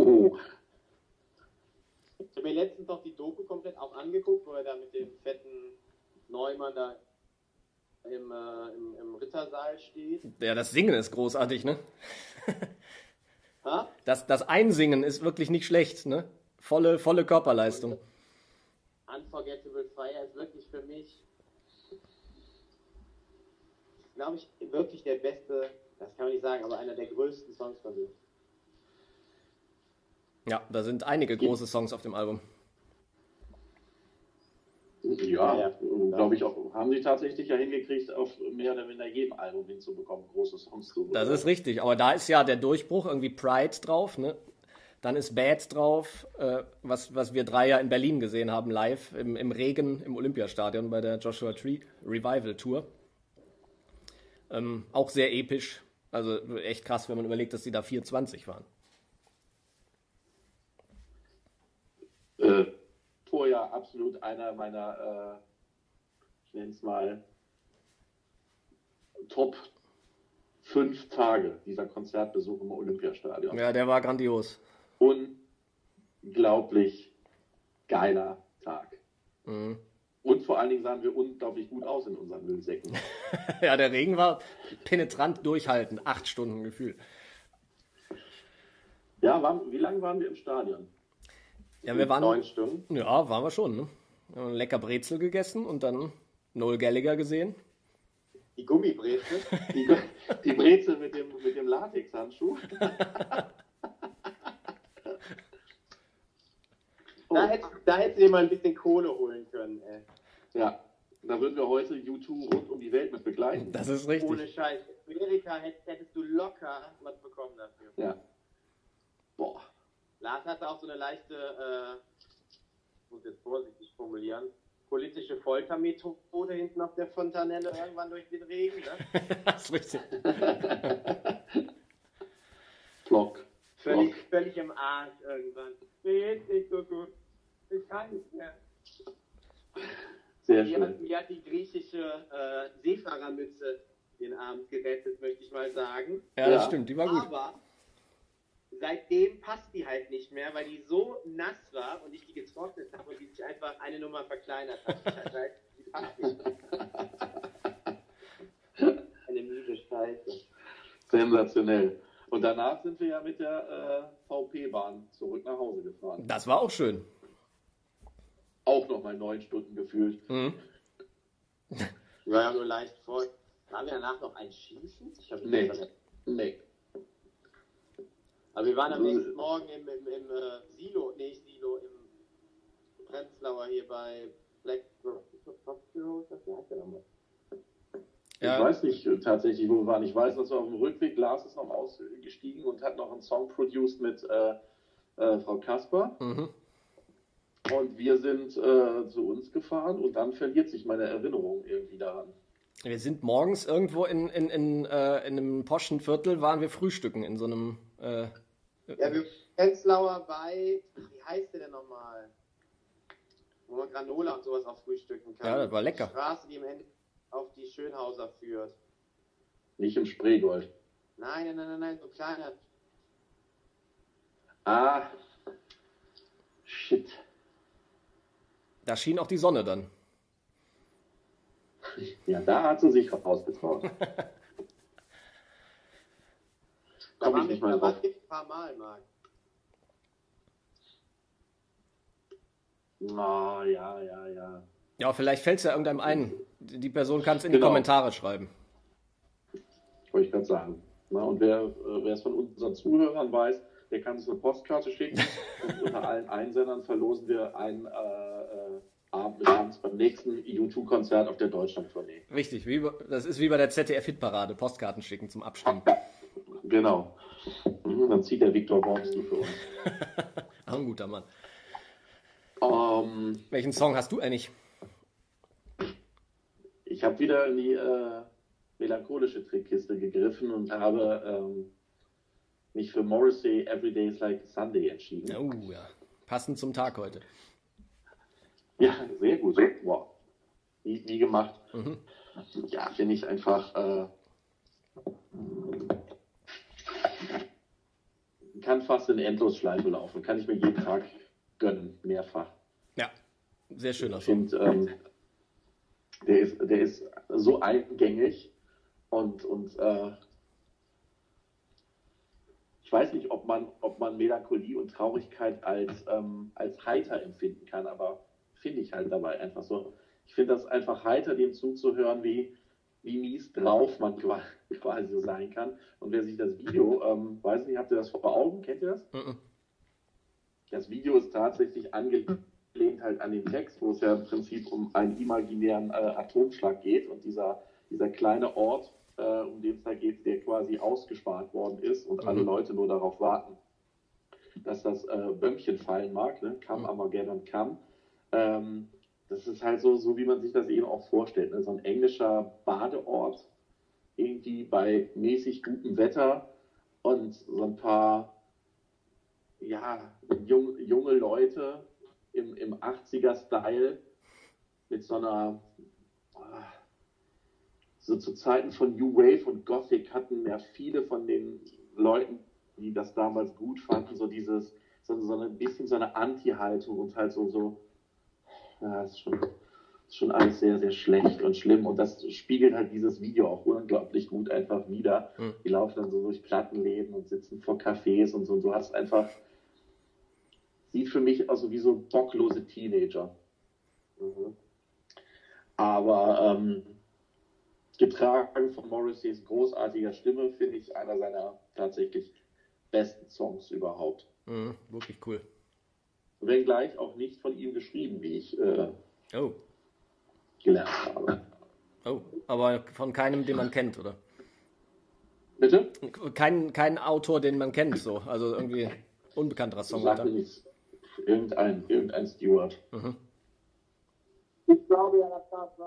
Ich habe mir letztens noch die Doku komplett auch angeguckt, wo er da mit dem fetten Neumann da im Rittersaal steht. Ja, das Singen ist großartig, ne? Ha? Das Einsingen ist wirklich nicht schlecht, ne? Volle Körperleistung. Unforgettable Fire ist wirklich für mich, glaube ich, wirklich der beste, das kann man nicht sagen, aber einer der größten Songs von mir. Ja, da sind einige große Songs auf dem Album. Ja, glaube ich auch. Haben sie tatsächlich ja hingekriegt, auf mehr oder weniger jedem Album hinzubekommen, große Songs zu. Das ist richtig, aber da ist ja der Durchbruch, irgendwie Pride drauf, ne? Dann ist Bad drauf, was wir drei ja in Berlin gesehen haben, live, im Regen, im Olympiastadion bei der Joshua Tree Revival Tour. Auch sehr episch, also echt krass, wenn man überlegt, dass die da 24 waren. Vorher absolut einer meiner, ich nenne es mal, Top 5 Tage, dieser Konzertbesuch im Olympiastadion. Ja, der war grandios. Unglaublich geiler Tag. Mhm. Und vor allen Dingen sahen wir unglaublich gut aus in unseren Müllsäcken. Ja, der Regen war penetrant durchhalten, 8 Stunden gefühlt. Ja, wie lange waren wir im Stadion? Ja, wir waren 9 Stunden. Ja, waren wir schon. Ne? Wir haben lecker Brezel gegessen und dann Noel Gallagher gesehen. Die Gummibrezel? Die Brezel mit dem Latexhandschuh. Da hättest du dir mal ein bisschen Kohle holen können, ey. Ja, da würden wir heute U2 rund um die Welt mit begleiten. Das ist richtig. Ohne Scheiß. In Amerika hättest du locker was bekommen dafür. Ja. Boah. Lars hatte auch so eine leichte, ich muss jetzt vorsichtig formulieren, politische Foltermethode hinten auf der Fontanelle irgendwann durch den Regen, ne? Das ist richtig. Flock. Völlig im Arsch irgendwann. Mir geht's nicht so gut. Ich kann nicht mehr. Sehr schön. Mir hat die griechische Seefahrermütze den Abend gerettet, möchte ich mal sagen. Ja, das stimmt, die war gut. Aber seitdem passt die halt nicht mehr, weil die so nass war und ich die getrocknet habe und die sich einfach eine Nummer verkleinert hat. Das heißt, die passt nicht mehr. Eine miese Scheiße. Sensationell. Und danach sind wir ja mit der VP-Bahn zurück nach Hause gefahren. Das war auch schön. Auch nochmal 9 Stunden gefühlt. Mhm. Ich war ja nur leicht voll. Waren wir danach noch ein Schießen? Nee. Aber wir waren am nächsten Morgen im Silo, im Prenzlauer hier bei Black Hospital, Ich weiß nicht tatsächlich, wo wir waren. Ich weiß, dass wir auf dem Rückweg, Lars ist noch ausgestiegen und hat noch einen Song produced mit Frau Kasper. Mhm. Und wir sind zu uns gefahren und dann verliert sich meine Erinnerung irgendwie daran. Wir sind morgens irgendwo in einem poschen Viertel, waren wir frühstücken in so einem... Ja, wir Prenzlauer bei, wie heißt der denn nochmal? Wo man Granola und sowas auch frühstücken kann. Ja, das war lecker. Die Straße, die im Ende auf die Schönhauser führt. Nicht im Spreegold. Nein, so kleiner. Ah, shit. Da schien auch die Sonne dann. Ja, da hat sie sich rausgetraut. Da Komm ich waren nicht wir mal drauf. ein paar Mal, Marc. Na, ja. Ja, vielleicht fällt es ja irgendeinem ein. Die Person kann es in die Genau. Kommentare schreiben. Wollte ich gerade sagen. Na, und wer es von unseren Zuhörern weiß, der kann uns eine Postkarte schicken. Und unter allen Einsendern verlosen wir einen abends beim nächsten U2-Konzert auf der Deutschland-Tournee. Richtig, das ist wie bei der ZDF-Hitparade. Postkarten schicken zum Abstimmen. Genau. Dann zieht der Viktor Wormski für uns. Auch ein guter Mann. Ähm, Welchen Song hast du eigentlich? Ich habe wieder in die melancholische Trickkiste gegriffen und habe mich für Morrissey Every Day is Like Sunday entschieden. Oh ja, passend zum Tag heute. Ja, sehr gut. Wow. Wie gemacht. Mhm. Ja, finde ich einfach... kann fast in Endlosschleife laufen. Kann ich mir jeden Tag gönnen, mehrfach. Ja, sehr schöner Ich Song. finde, der ist so eingängig und ich weiß nicht, ob man Melancholie und Traurigkeit als heiter empfinden kann, aber finde ich halt dabei einfach so. Ich finde das einfach heiter, dem zuzuhören, wie mies drauf man quasi so sein kann. Und wer sich das Video, weiß nicht, habt ihr das vor Augen? Kennt ihr das? Mhm. Das Video ist tatsächlich angelehnt halt an den Text, wo es ja im Prinzip um einen imaginären Atomschlag geht und dieser kleine Ort, um den es da geht, der quasi ausgespart worden ist und alle Leute nur darauf warten, dass das Bömmchen fallen mag, ne? Come Armageddon Come. Das ist halt so, wie man sich das eben auch vorstellt, ne? So ein englischer Badeort, irgendwie bei mäßig gutem Wetter und so ein paar junge Leute im 80er-Style mit so einer, so zu Zeiten von New Wave und Gothic hatten ja viele von den Leuten, die das damals gut fanden, so ein bisschen so eine Anti-Haltung und halt ja, ist schon alles sehr, sehr schlecht und schlimm und das spiegelt halt dieses Video auch unglaublich gut einfach wider. Die laufen dann so durch Plattenläden und sitzen vor Cafés und so und du hast einfach, sieht für mich aus wie so bocklose Teenager. Aber getragen von Morrisseys großartiger Stimme, finde ich einer seiner tatsächlich besten Songs überhaupt. Wirklich cool. Wenngleich auch nicht von ihm geschrieben, wie ich gelernt habe. Oh, aber von keinem, den man kennt, oder? Bitte? Kein Autor, den man kennt, so. Also irgendwie unbekannterer Songwriter. Sagte nichts. Irgendein Stewart. Ich glaube ja, dass das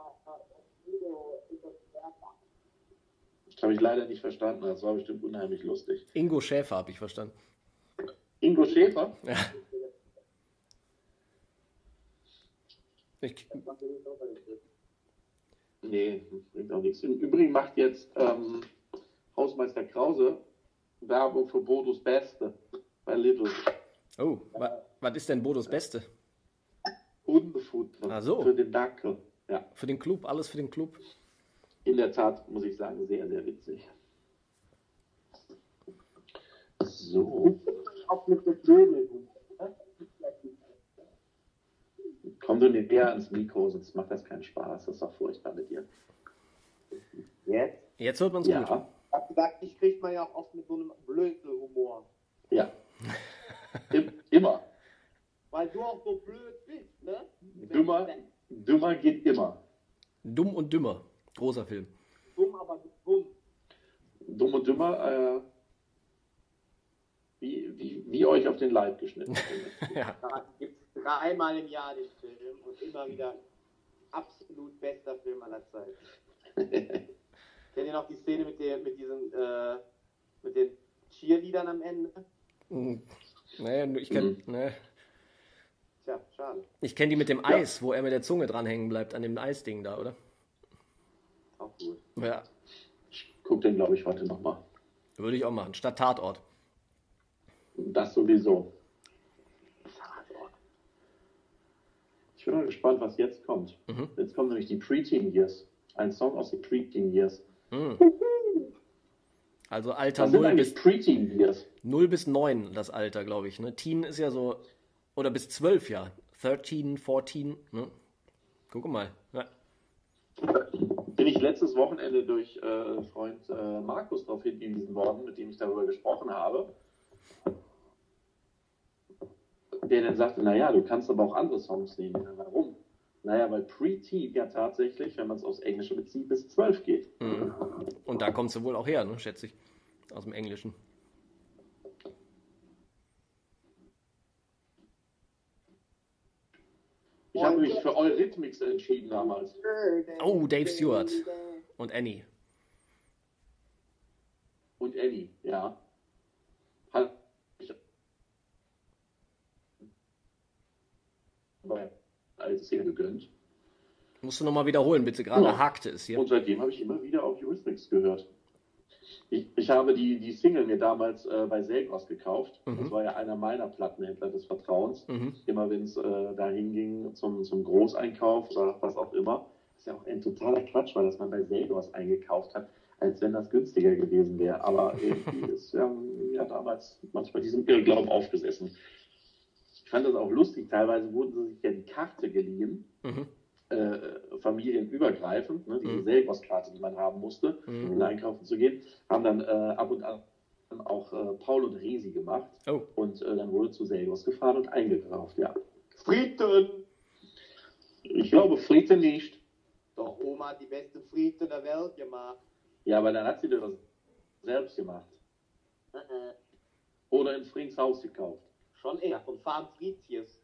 Das habe ich leider nicht verstanden. Das war bestimmt unheimlich lustig. Ingo Schäfer habe ich verstanden. Ingo Schäfer? Ja. Nee, bringt auch nichts. Im Übrigen macht jetzt Hausmeister Krause Werbung für Bodos Beste bei Lidl. Oh, was ist denn Bodos Beste? Hundefutter Ach so. für den Dackel. Ja, Für den Club, alles für den Club. in der Tat, muss ich sagen, sehr, sehr witzig. So, auch mit der Blöde. komm du nicht näher ans Mikro, sonst macht das keinen Spaß. Das ist doch furchtbar mit dir. Jetzt? Jetzt hört man es Ja, gut. Ich hab gesagt, ich kriegt man ja auch oft mit so einem Blödel-Humor. ja. Immer. Weil du auch so blöd bist, ne? Dümmer geht immer. Dumm und Dümmer. Großer Film. Dumm, aber dumm. Dumm und Dümmer, wie euch auf den Leib geschnitten. Ja. Da gibt es 3-mal im Jahr den Film und immer wieder absolut bester Film aller Zeiten. Kennt ihr noch die Szene mit den Cheerleadern am Ende? Nee, ich kenne Tja, schade. kenn die mit dem Eis, wo er mit der Zunge dranhängen bleibt an dem Eisding da, oder? Auch gut. Ja, Ich gucke den, glaube ich, heute nochmal. würde ich auch machen. Statt Tatort. Das sowieso. Ich bin mal gespannt, was jetzt kommt. Jetzt kommen nämlich die Preteen Years. Ein Song aus den Preteen Years. Also Alter Was sind 0 eigentlich bis, Preteen Years? 0 bis 9, das Alter, glaube ich. Ne? Teen ist ja so, oder bis 12, ja. 13, 14, ne? Guck mal. Ja. Bin ich letztes Wochenende durch Freund Markus darauf hingewiesen worden, mit dem ich darüber gesprochen habe. Der dann sagte, naja, du kannst aber auch andere Songs nehmen. Ja, warum? Naja, weil Preteen ja tatsächlich, wenn man es aufs Englische bezieht, bis 12 geht. Und da kommst du wohl auch her, ne, schätze ich. Aus dem Englischen. Ich habe mich für Eurythmics entschieden damals. Oh, Dave Stewart und Annie. Und Annie, ja. Hat ich alte Szene gegönnt. Musst du nochmal wiederholen, bitte. Gerade Ja. hakte es hier. Und seitdem habe ich immer wieder auf Eurythmics gehört. Ich habe die Single mir damals bei Selgros gekauft. Das war ja einer meiner Plattenhändler des Vertrauens. Immer wenn es dahin ging zum Großeinkauf oder was auch immer. Das ist ja auch ein totaler Quatsch, weil das man bei Selgros eingekauft hat, als wenn das günstiger gewesen wäre. Aber irgendwie ist ja damals manchmal diesem Irrglauben aufgesessen. Ich fand das auch lustig. Teilweise wurden sie sich ja die Karte geliehen. Familienübergreifend, ne, diese Selgros-Karte, die man haben musste, um einkaufen zu gehen, haben dann ab und an auch Paul und Resi gemacht. Oh. Und dann wurde zu Selgros gefahren und eingekauft, ja. Frieden! Ich glaube, Friete nicht. Doch, Oma hat die beste Frieden der Welt gemacht. Ja, aber dann hat sie das selbst gemacht. Oder in Frings Haus gekauft. Schon eher, von Farm Friedjes.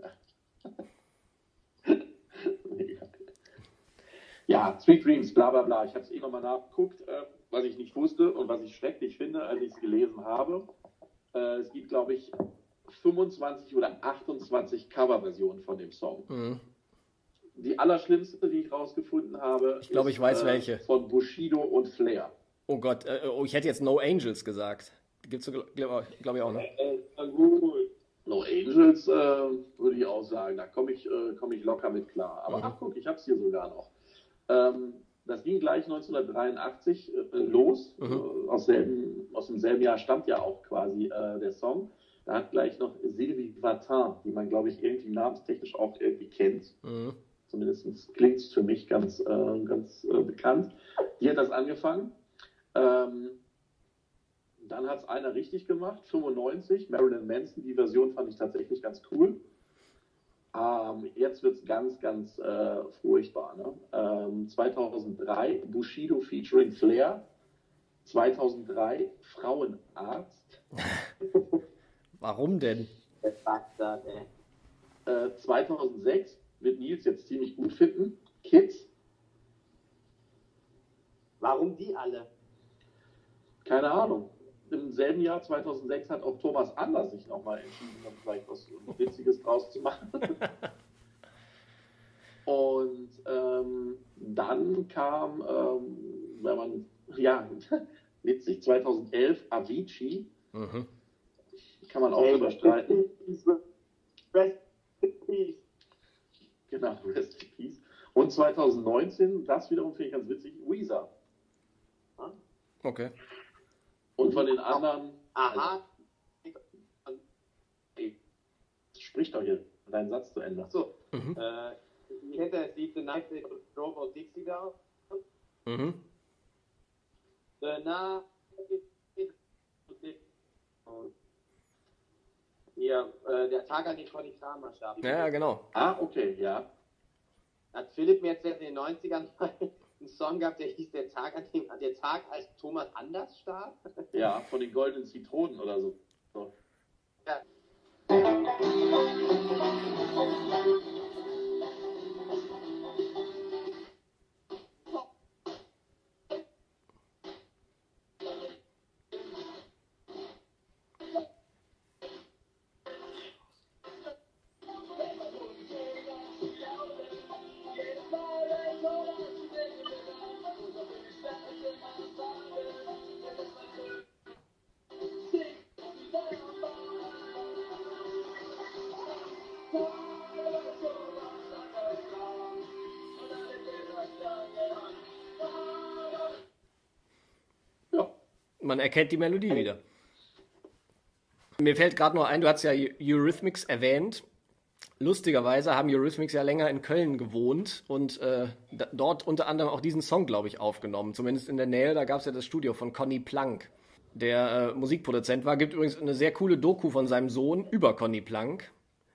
Ja, Sweet Dreams, bla bla bla. Ich habe es nochmal nachgeguckt, was ich nicht wusste und was ich schrecklich finde, als ich es gelesen habe. Es gibt, glaube ich, 25 oder 28 Coverversionen von dem Song. Die allerschlimmste, die ich rausgefuffen habe, Ich glaube, ich weiß welche. Von Bushido und Flair. Oh Gott, ich hätte jetzt No Angels gesagt. Gibt's so, glaube ich auch, ne? Gut. No Angels würde ich auch sagen, da komme ich locker mit klar. Aber ach guck, ich habe es hier sogar noch. Das ging gleich 1983 los. Aus demselben Jahr stammt ja auch quasi der Song. Da hat gleich noch Sylvie Vartan, die man, glaube ich, irgendwie namenstechnisch auch irgendwie kennt. So Zumindest klingt es für mich ganz bekannt. Die hat das angefangen. Dann hat es einer richtig gemacht, 95, Marilyn Manson. Die Version fand ich tatsächlich ganz cool. Jetzt wird es ganz furchtbar. Ne? 2003 Bushido featuring Flair. 2003 Frauenarzt. Warum denn? Der Bastard, ey. 2006 wird Nils jetzt ziemlich gut finden. Kids. Warum die alle? Keine Ahnung. Im selben Jahr 2006 hat auch Thomas Anders sich nochmal entschieden, um vielleicht was Witziges draus zu machen. Und dann kam, wenn man, ja, witzig, 2011 Avicii. Mhm. Kann man auch drüber streiten. Rest in peace. Genau, Rest in Peace. Und 2019, das wiederum finde ich ganz witzig, Weezer. Okay. Und von den anderen... Aha. Sprich doch hier deinen Satz zu Ende. Achso. Mhm. Ich hätte das Lied The Night They Drove Out Dixie Down. Mhm. The Night Hier, der Tag, an dem Conny Kramer starb. Ja, genau. Ah, okay, ja. Hat Philipp mir jetzt in den 90ern mal einen Song gehabt, der hieß der Tag, als Thomas Anders starb? Ja, von den goldenen Zitronen oder so. Ja. Man erkennt die Melodie wieder. Mir fällt gerade noch ein, du hast ja Eurythmics erwähnt. Lustigerweise haben Eurythmics ja länger in Köln gewohnt und dort unter anderem auch diesen Song, glaube ich, aufgenommen. Zumindest in der Nähe, da gab es ja das Studio von Conny Plank, der Musikproduzent war. Gibt übrigens eine sehr coole Doku von seinem Sohn über Conny Plank.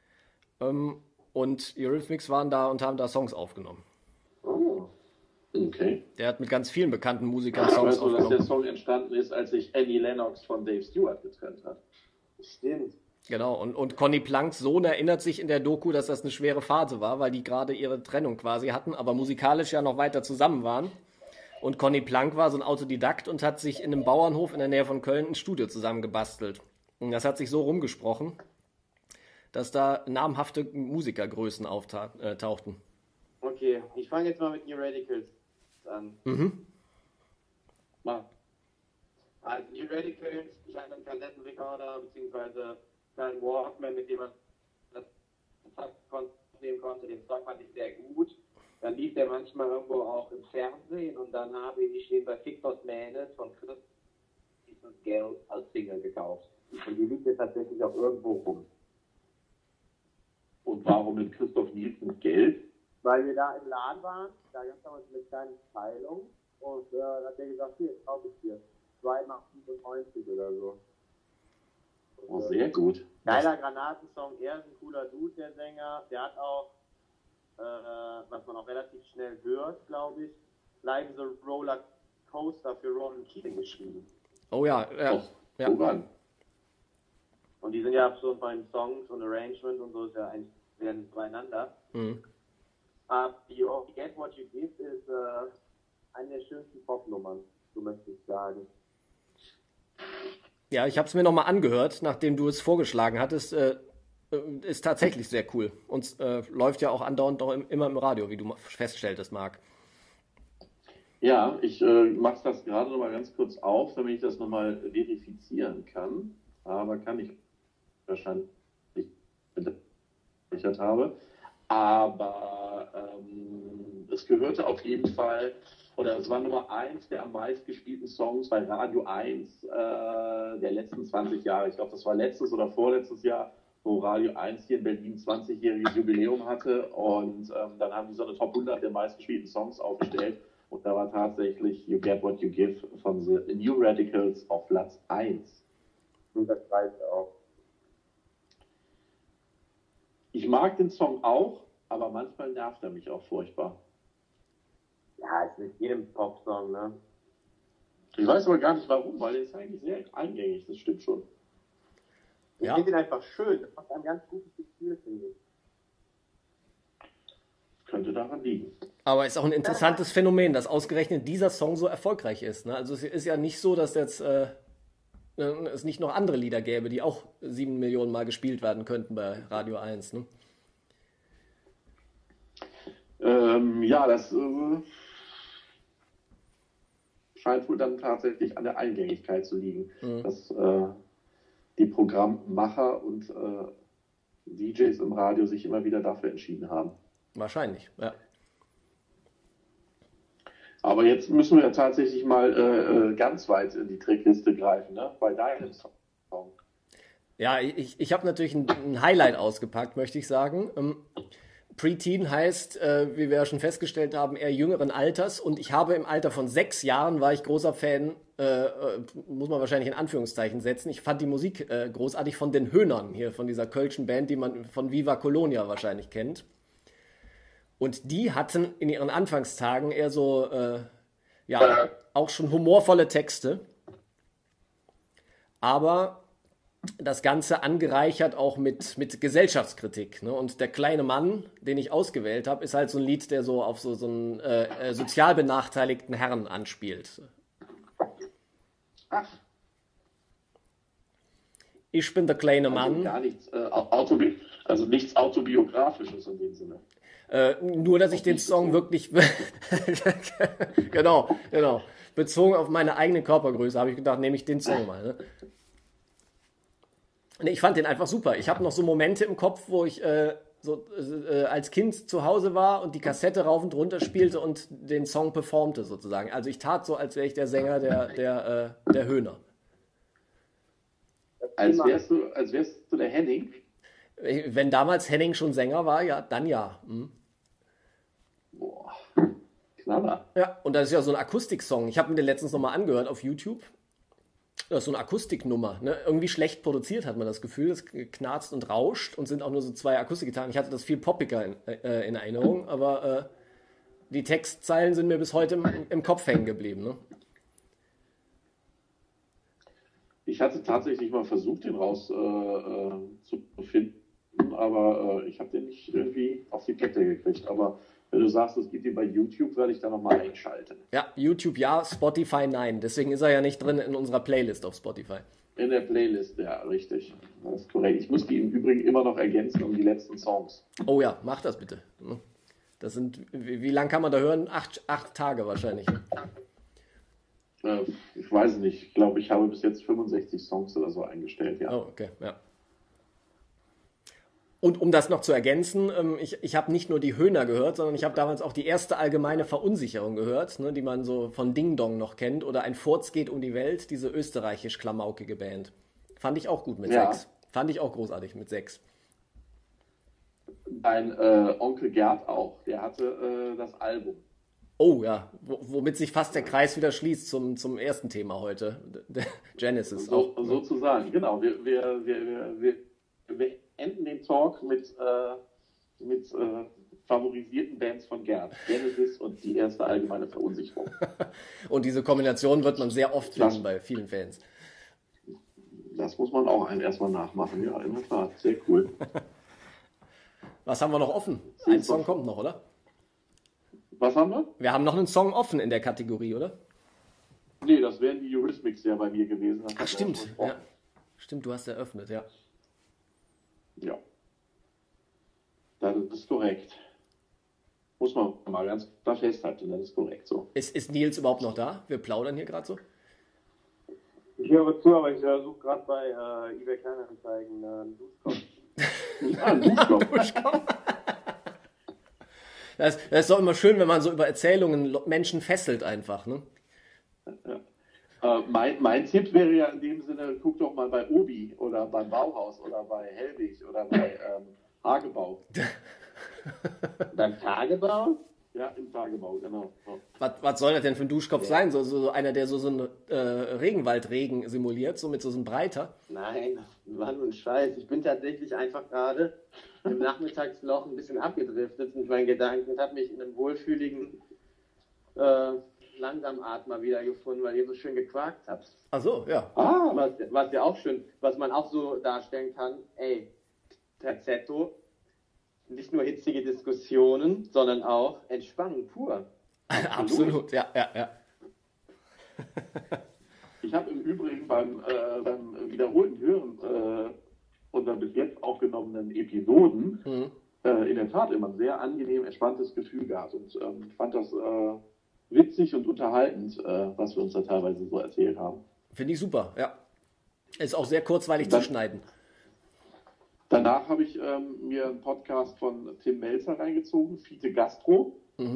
Und Eurythmics waren da und haben da Songs aufgenommen. Oh, okay. Der hat mit ganz vielen bekannten Musikern Ich Songs weiß nur, dass aufgenommen. der Song entstanden ist, als sich Annie Lennox von Dave Stewart getrennt hat. Stimmt. Genau, und Conny Planks Sohn erinnert sich in der Doku, dass das eine schwere Phase war, weil die gerade ihre Trennung quasi hatten, aber musikalisch ja noch weiter zusammen waren. Und Conny Plank war so ein Autodidakt und hat sich in einem Bauernhof in der Nähe von Köln ein Studio zusammengebastelt. Und das hat sich so rumgesprochen, dass da namhafte Musikergrößen auftauchten. Okay, ich fange jetzt mal mit New Radicals an. Mhm. Mal. Also New Radicals, ich hatte einen Kassettenrekorder bzw. einen Walkman, mit dem man das nehmen konnte. Den Song fand ich sehr gut. Dann lief der manchmal irgendwo auch im Fernsehen und dann habe ich den bei Victor's Mähne von Chris Geld als Single gekauft. Und die liegt jetzt tatsächlich auch irgendwo rum. Und warum mit Christoph Nielsen Geld? Weil wir da im Laden waren, da gab es damals eine kleine Teilung und dann hat der gesagt, hier, kaufe ich dir. 2,95 oder so. Oh, sehr gut. Geiler Granatensong, er ist ein cooler Dude, der Sänger. Der hat auch, was man auch relativ schnell hört, glaube ich, Live is a Roller Coaster für Ronan Keating geschrieben. Oh ja, ja. Ja. Voran. Und die sind ja so bei den Songs und Arrangement und so ist ja eigentlich werden beieinander. Mhm. You Get What You Give ist eine der schönsten Popnummern, so möchte ich sagen. Ja, ich habe es mir nochmal angehört, nachdem du es vorgeschlagen hattest. Ist tatsächlich sehr cool. Und läuft ja auch andauernd noch immer im Radio, wie du feststelltest, Marc. Ja, ich mache das gerade nochmal ganz kurz auf, damit ich das nochmal verifizieren kann. Aber kann ich wahrscheinlich nicht, wenn ich das habe. Aber es gehörte auf jeden Fall, oder es war Nummer 1 der am meistgespielten Songs bei Radio 1 der letzten 20 Jahre. Ich glaube, das war letztes oder vorletztes Jahr wo Radio 1 hier in Berlin 20-jähriges Jubiläum hatte und dann haben die so eine Top 100 der meistgespielten Songs aufgestellt und da war tatsächlich You Get What You Give von The New Radicals auf Platz 1. Und das reicht auch. Ich mag den Song auch, aber manchmal nervt er mich auch furchtbar. Ja, ist mit jedem Popsong, ne? Ich weiß aber gar nicht warum, weil er ist eigentlich sehr eingängig, das stimmt schon. Ich Ja. finde ihn einfach schön. Das macht ein ganz gutes Gefühl, finde ich. Könnte daran liegen. Aber ist auch ein interessantes Phänomen, dass ausgerechnet dieser Song so erfolgreich ist. Ne? Also es ist ja nicht so, dass jetzt es nicht noch andere Lieder gäbe, die auch 7 Millionen Mal gespielt werden könnten bei Radio 1. Ne? Ja, das scheint wohl dann tatsächlich an der Eingängigkeit zu liegen, dass die Programmmacher und DJs im Radio sich immer wieder dafür entschieden haben. Wahrscheinlich, ja. Aber jetzt müssen wir tatsächlich mal ganz weit in die Trickliste greifen, ne? Bei deinem Song. Ja, ich habe natürlich ein Highlight ausgepackt, möchte ich sagen. Preteen heißt, wie wir ja schon festgestellt haben, eher jüngeren Alters. Und ich habe im Alter von 6 Jahren, war ich großer Fan, muss man wahrscheinlich in Anführungszeichen setzen. Ich fand die Musik großartig von den Höhnern hier, von dieser kölschen Band, die man von Viva Colonia wahrscheinlich kennt. Und die hatten in ihren Anfangstagen eher so, ja, auch schon humorvolle Texte. Aber das Ganze angereichert auch mit Gesellschaftskritik. Ne? Und der kleine Mann, den ich ausgewählt habe, ist halt so ein Lied, der so auf so einen sozial benachteiligten Herrn anspielt. Ach, Ich bin der kleine also Mann. gar nichts, also nichts Autobiografisches in dem Sinne. Nur, dass ich den Song wirklich... genau. Bezogen auf meine eigene Körpergröße habe ich gedacht, nehme ich den Song mal. Ne? Nee, ich fand den einfach super. Ich habe noch so Momente im Kopf, wo ich als Kind zu Hause war und die Kassette rauf und runter spielte und den Song performte sozusagen. Also ich tat so, als wäre ich der Sänger der Höhner. Als wärst du der Henning. Wenn damals Henning schon Sänger war, ja, dann ja. Boah, Knaller. Ja, und das ist ja so ein Akustiksong. Ich habe mir den letztens nochmal angehört auf YouTube. Das ist so eine Akustiknummer. Ne? Irgendwie schlecht produziert, hat man das Gefühl. Es knarzt und rauscht und sind auch nur so 2 Akustikgitarren. Ich hatte das viel poppiger in Erinnerung, aber die Textzeilen sind mir bis heute im Kopf hängen geblieben. Ne? Ich hatte tatsächlich mal versucht, den zu finden, aber ich habe den nicht irgendwie auf die Kette gekriegt. Aber wenn du sagst, es gibt ihn bei YouTube, werde ich da nochmal einschalten. Ja, YouTube ja, Spotify nein. Deswegen ist er ja nicht drin in unserer Playlist auf Spotify. In der Playlist, ja, richtig. Das ist korrekt. Ich muss die im Übrigen immer noch ergänzen um die letzten Songs. Oh ja, mach das bitte. Das sind, wie lang kann man da hören? 8 Tage wahrscheinlich. Ich weiß nicht. Ich glaube, ich habe bis jetzt 65 Songs oder so eingestellt, ja. Oh, okay, ja. Und um das noch zu ergänzen, ich habe nicht nur die Höhner gehört, sondern ich habe damals auch die erste allgemeine Verunsicherung gehört, ne, die man so von Ding Dong noch kennt, oder Ein Furz geht um die Welt, diese österreichisch-klamaukige Band. Fand ich auch gut mit 6. Fand ich auch großartig mit 6. Dein Onkel Gerd auch, der hatte das Album. Oh ja, womit sich fast der Kreis wieder schließt zum ersten Thema heute, Genesis. Sozusagen, genau. Wir enden den Talk mit favorisierten Bands von Gerd. Genesis und die erste allgemeine Verunsicherung. Und diese Kombination wird man sehr oft finden bei vielen Fans. Das muss man auch erstmal nachmachen, ja, in der Tat. Sehr cool. Was haben wir noch offen? Ein Song kommt noch, oder? Was haben wir? Wir haben noch einen Song offen in der Kategorie, oder? Nee, das wären die Eurythmics ja bei mir gewesen. Ach, stimmt. Ja. Stimmt, du hast eröffnet, ja. Ja. Das ist korrekt. Muss man mal ganz klar festhalten, das ist korrekt so. Ist Nils überhaupt noch da? Wir plaudern hier gerade so. Ich höre zu, aber ich suche gerade bei eBay Kleinanzeigen einen Duschkopf. Ein Duschkopf. Das ist doch immer schön, wenn man so über Erzählungen Menschen fesselt einfach. Ne? Ja. Mein Tipp wäre ja in dem Sinne, guck doch mal bei Obi oder beim Bauhaus oder bei Hellwig oder bei Hagebau. Beim Tagebau? Ja, im Tagebau, genau. Was soll das denn für ein Duschkopf sein? So einer, der so einen Regenwaldregen simuliert, so mit so einem Breiter? Nein, war nur ein Scheiß. Ich bin tatsächlich einfach gerade im Nachmittagsloch ein bisschen abgedriftet mit meinen Gedanken und habe mich in einem wohlfühligen Langsamatmer wiedergefunden, weil ihr so schön gequakt habt. Ach so, ja. Was ja auch schön, was man auch so darstellen kann, Terzetto, nicht nur hitzige Diskussionen, sondern auch Entspannung pur. Absolut, ja. Ich habe im Übrigen beim wiederholten Hören unserer bis jetzt aufgenommenen Episoden in der Tat immer ein sehr angenehm entspanntes Gefühl gehabt und fand das witzig und unterhaltend, was wir uns da teilweise so erzählt haben. Finde ich super, ja. Ist auch sehr kurzweilig zu schneiden. Danach habe ich mir einen Podcast von Tim Melzer reingezogen, Fiete Gastro.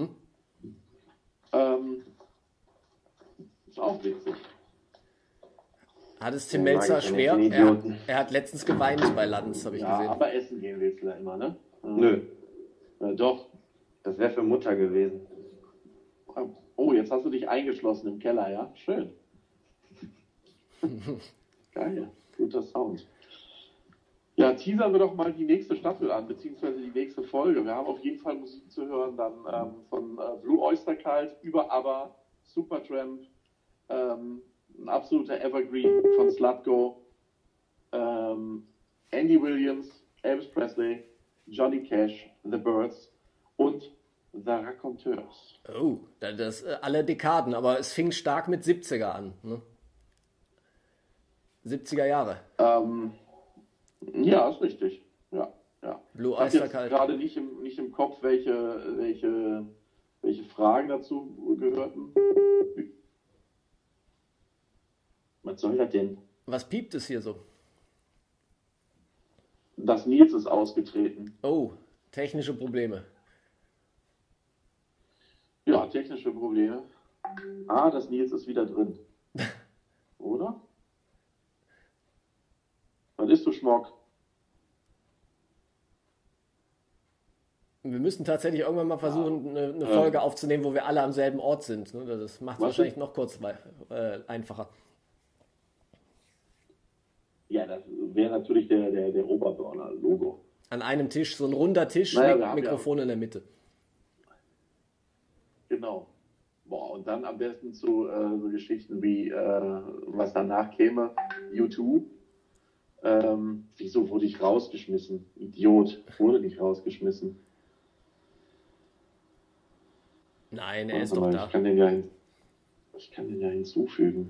Ist auch witzig. Hat es Tim Melzer schwer? Er hat letztens geweint bei Lanz, habe ich gesehen. Ja, aber essen gehen willst du da immer, ne? Nö. Doch. Das wäre für Mutter gewesen. Oh, jetzt hast du dich eingeschlossen im Keller, ja? Schön. Geil, guter Sound. Ja, teasern wir doch mal die nächste Staffel an, beziehungsweise die nächste Folge. Wir haben auf jeden Fall Musik zu hören, dann von Blue Oyster Cult über ABBA, Supertramp, ein absoluter Evergreen von Slutgo, Andy Williams, Elvis Presley, Johnny Cash, The Byrds und The Raconteurs. Oh, das alle Dekaden, aber es fing stark mit 70er an. Ne? 70er Jahre. Ja, ist richtig. Ja. Blue Ich habe Oyster jetzt Cult. gerade nicht im Kopf, welche Fragen dazu gehörten. Was soll das denn? Was piept es hier so? Das Nils ist ausgetreten. Oh, technische Probleme. Ja, technische Probleme. Das Nils ist wieder drin. Oder? Was ist du, Schmock? Wir müssen tatsächlich irgendwann mal versuchen, eine Folge aufzunehmen, wo wir alle am selben Ort sind. Ne? Das macht es wahrscheinlich noch kurz einfacher. Ja, das wäre natürlich der Oberburner-Logo. An einem Tisch, so ein runder Tisch mit Mikrofon in der Mitte. Genau. Boah, und dann am besten zu so Geschichten wie, was danach käme, U2. Wieso wurde ich rausgeschmissen? Idiot, wurde nicht rausgeschmissen. Nein, er ist doch da. Ich kann den ja hinzufügen.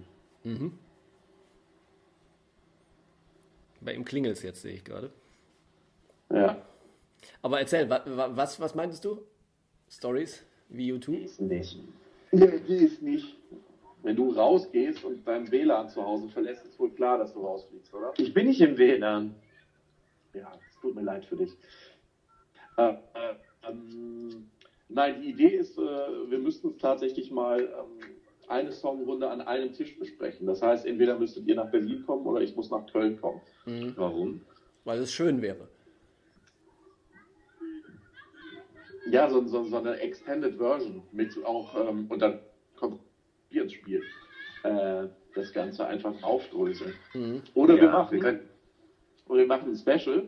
Bei ihm klingelt es jetzt, sehe ich gerade. Ja. Aber erzähl, was meintest du? Stories wie U2? Ist nicht. Nee, die ist nicht. Wenn du rausgehst und dein WLAN zu Hause verlässt, ist wohl klar, dass du rausfliegst, oder? Ich bin nicht im WLAN. Ja, es tut mir leid für dich. Nein, die Idee ist, wir müssten uns tatsächlich mal eine Songrunde an einem Tisch besprechen. Das heißt, entweder müsstet ihr nach Berlin kommen oder ich muss nach Köln kommen. Warum? Weil es schön wäre. Ja, so eine Extended Version mit auch, und dann kommt Bier ins Spiel. Das Ganze einfach aufdröseln. Oder wir machen ein Special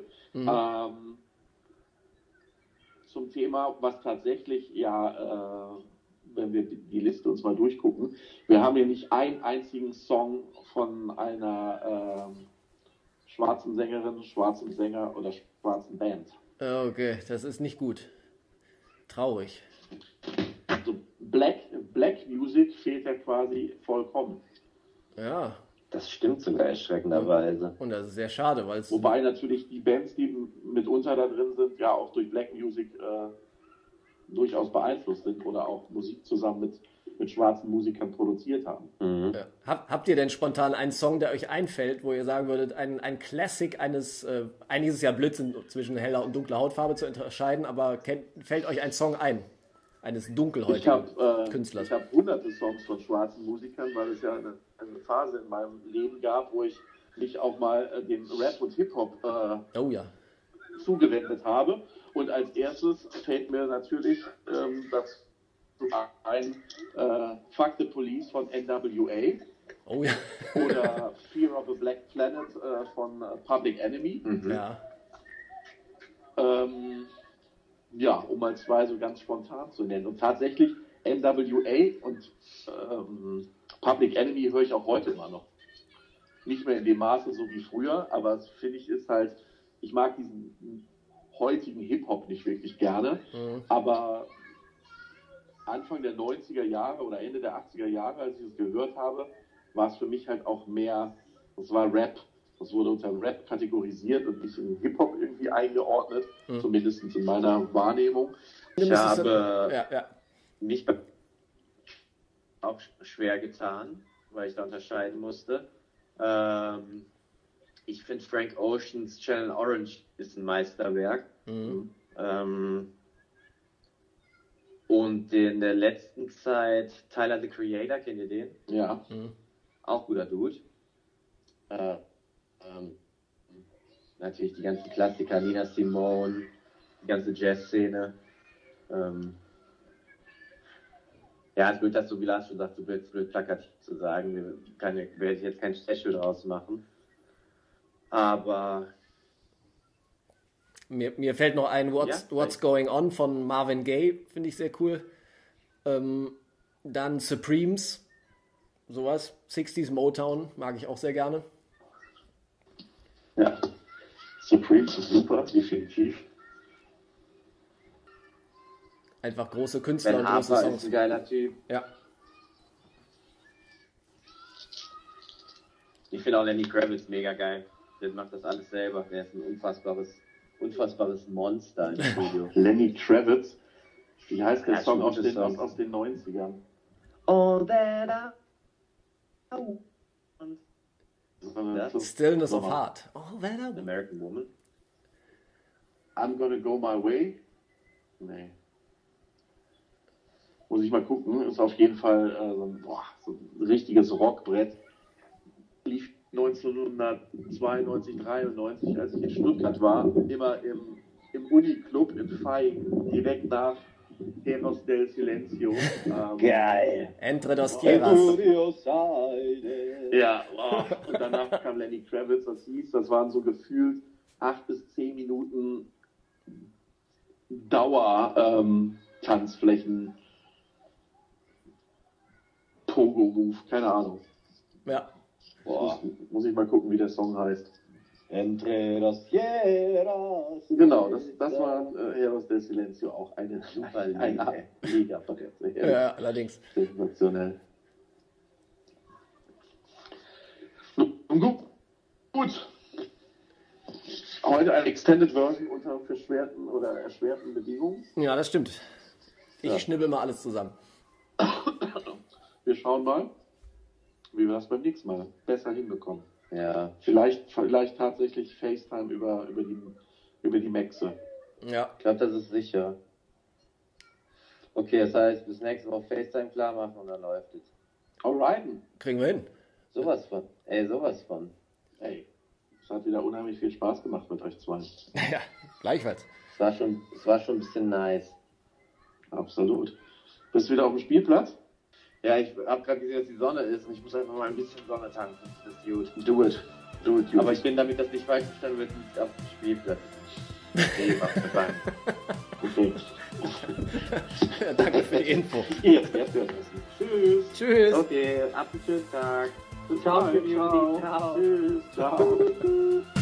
zum Thema, was tatsächlich wenn wir die Liste uns mal durchgucken, wir haben hier nicht einen einzigen Song von einer schwarzen Sängerin, schwarzen Sänger oder schwarzen Band. Okay, das ist nicht gut. Traurig. Also Black Music fehlt ja quasi vollkommen. Ja. Das stimmt sogar erschreckenderweise. Und das ist sehr schade, weil es... Wobei natürlich die Bands, die mitunter da drin sind, ja auch durch Black Music durchaus beeinflusst sind oder auch Musik zusammen mit schwarzen Musikern produziert haben. Ja. Habt ihr denn spontan einen Song, der euch einfällt, wo ihr sagen würdet, ein Classic eines, eigentlich ist es ja Blödsinn, zwischen heller und dunkler Hautfarbe zu unterscheiden, aber fällt euch ein Song ein eines Ich dunkelhäutigen habe Künstlers. hab hunderte Songs von schwarzen Musikern, weil es ja eine Phase in meinem Leben gab, wo ich mich auch mal dem Rap und Hip-Hop Oh ja. zugewendet habe. Und als erstes fällt mir natürlich das ein Fuck the Police von NWA Oh ja. oder Fear of a Black Planet von Public Enemy. Ja. Ja, um mal zwei so ganz spontan zu nennen. Und tatsächlich NWA und Public Enemy höre ich auch heute immer noch. Nicht mehr in dem Maße so wie früher, aber es finde ich ist halt, ich mag diesen heutigen Hip-Hop nicht wirklich gerne, aber Anfang der 90er Jahre oder Ende der 80er Jahre, als ich es gehört habe, war es für mich halt auch mehr, das war Rap. Das wurde unter Rap kategorisiert und nicht in Hip-Hop irgendwie eingeordnet, zumindest in meiner Wahrnehmung. Ich habe Ja. mich auch schwer getan, weil ich da unterscheiden musste. Ich finde Frank Oceans Channel Orange ist ein Meisterwerk. Und in der letzten Zeit Tyler, the Creator, kennt ihr den? Ja. Auch guter Dude. Natürlich die ganzen Klassiker, Nina Simone, die ganze Jazz-Szene. Ja, es wird das, so wie Lars schon sagt, so blöd plakativ zu sagen. Werde ich jetzt kein Special draus machen. Aber Mir fällt noch ein What's Going On von Marvin Gaye, finde ich sehr cool. Dann Supremes, sowas. 60s Motown, mag ich auch sehr gerne. Ja. Supremes ist super, definitiv. Einfach große Künstler Ben und große Harper Songs. ist ein geiler Typ. Ja. Ich finde auch Lenny Kravitz mega geil. Der macht das alles selber. Der ist ein unfassbares Monster im Studio. Lenny Kravitz, wie heißt der Ja, Song schon aus gute den, Songs. aus den 90ern? All that I Das Stillness of Heart. Oh, wer da? American Woman. I'm Gonna Go My Way? Nee. Muss ich mal gucken. Ist auf jeden Fall so ein richtiges Rockbrett. Lief 1992, 93, als ich in Stuttgart war, immer im Uniclub in Feing, direkt nach Heros del Silencio. Geil. Entre dos Tierras. Ja, wow. Und danach kam Lenny Kravitz, das waren so gefühlt 8 bis 10 Minuten Dauer-Tanzflächen, Pogo-Move, keine Ahnung. Ja. Muss ich mal gucken, wie der Song heißt. Entre los Tierras. Genau, das war Heros del Silencio, auch eine Super mega Verletzung. Ja, allerdings. Sensationell. Gut. Heute eine Extended Version unter erschwerten Bedingungen. Ja, das stimmt. Ich Ja. schnibbel mal alles zusammen. Wir schauen mal, wie wir das beim nächsten Mal besser hinbekommen. Ja. Vielleicht tatsächlich FaceTime über die Maxe. Ja. Ich glaube, das ist sicher. Okay, das heißt, bis nächste Woche FaceTime klar machen und dann läuft es. Alright. Kriegen wir hin. Sowas von. Ey, Ey, es hat wieder unheimlich viel Spaß gemacht mit euch zwei. Ja, gleichfalls. Es war schon ein bisschen nice. Absolut. Bist du wieder auf dem Spielplatz? Ja, ich habe gerade gesehen, dass die Sonne ist und ich muss einfach mal ein bisschen Sonne tanken. Das ist gut. Do it. Aber ich bin, damit das nicht falsch verstanden wird, nicht auf dem Spielplatz. Nee, auf der Bank. Okay. Ja, danke für die Info. Jetzt hört es. Tschüss. Tschüss. Okay, habt einen schönen Tag. Ciao. Ciao. Tschüss. Ciao.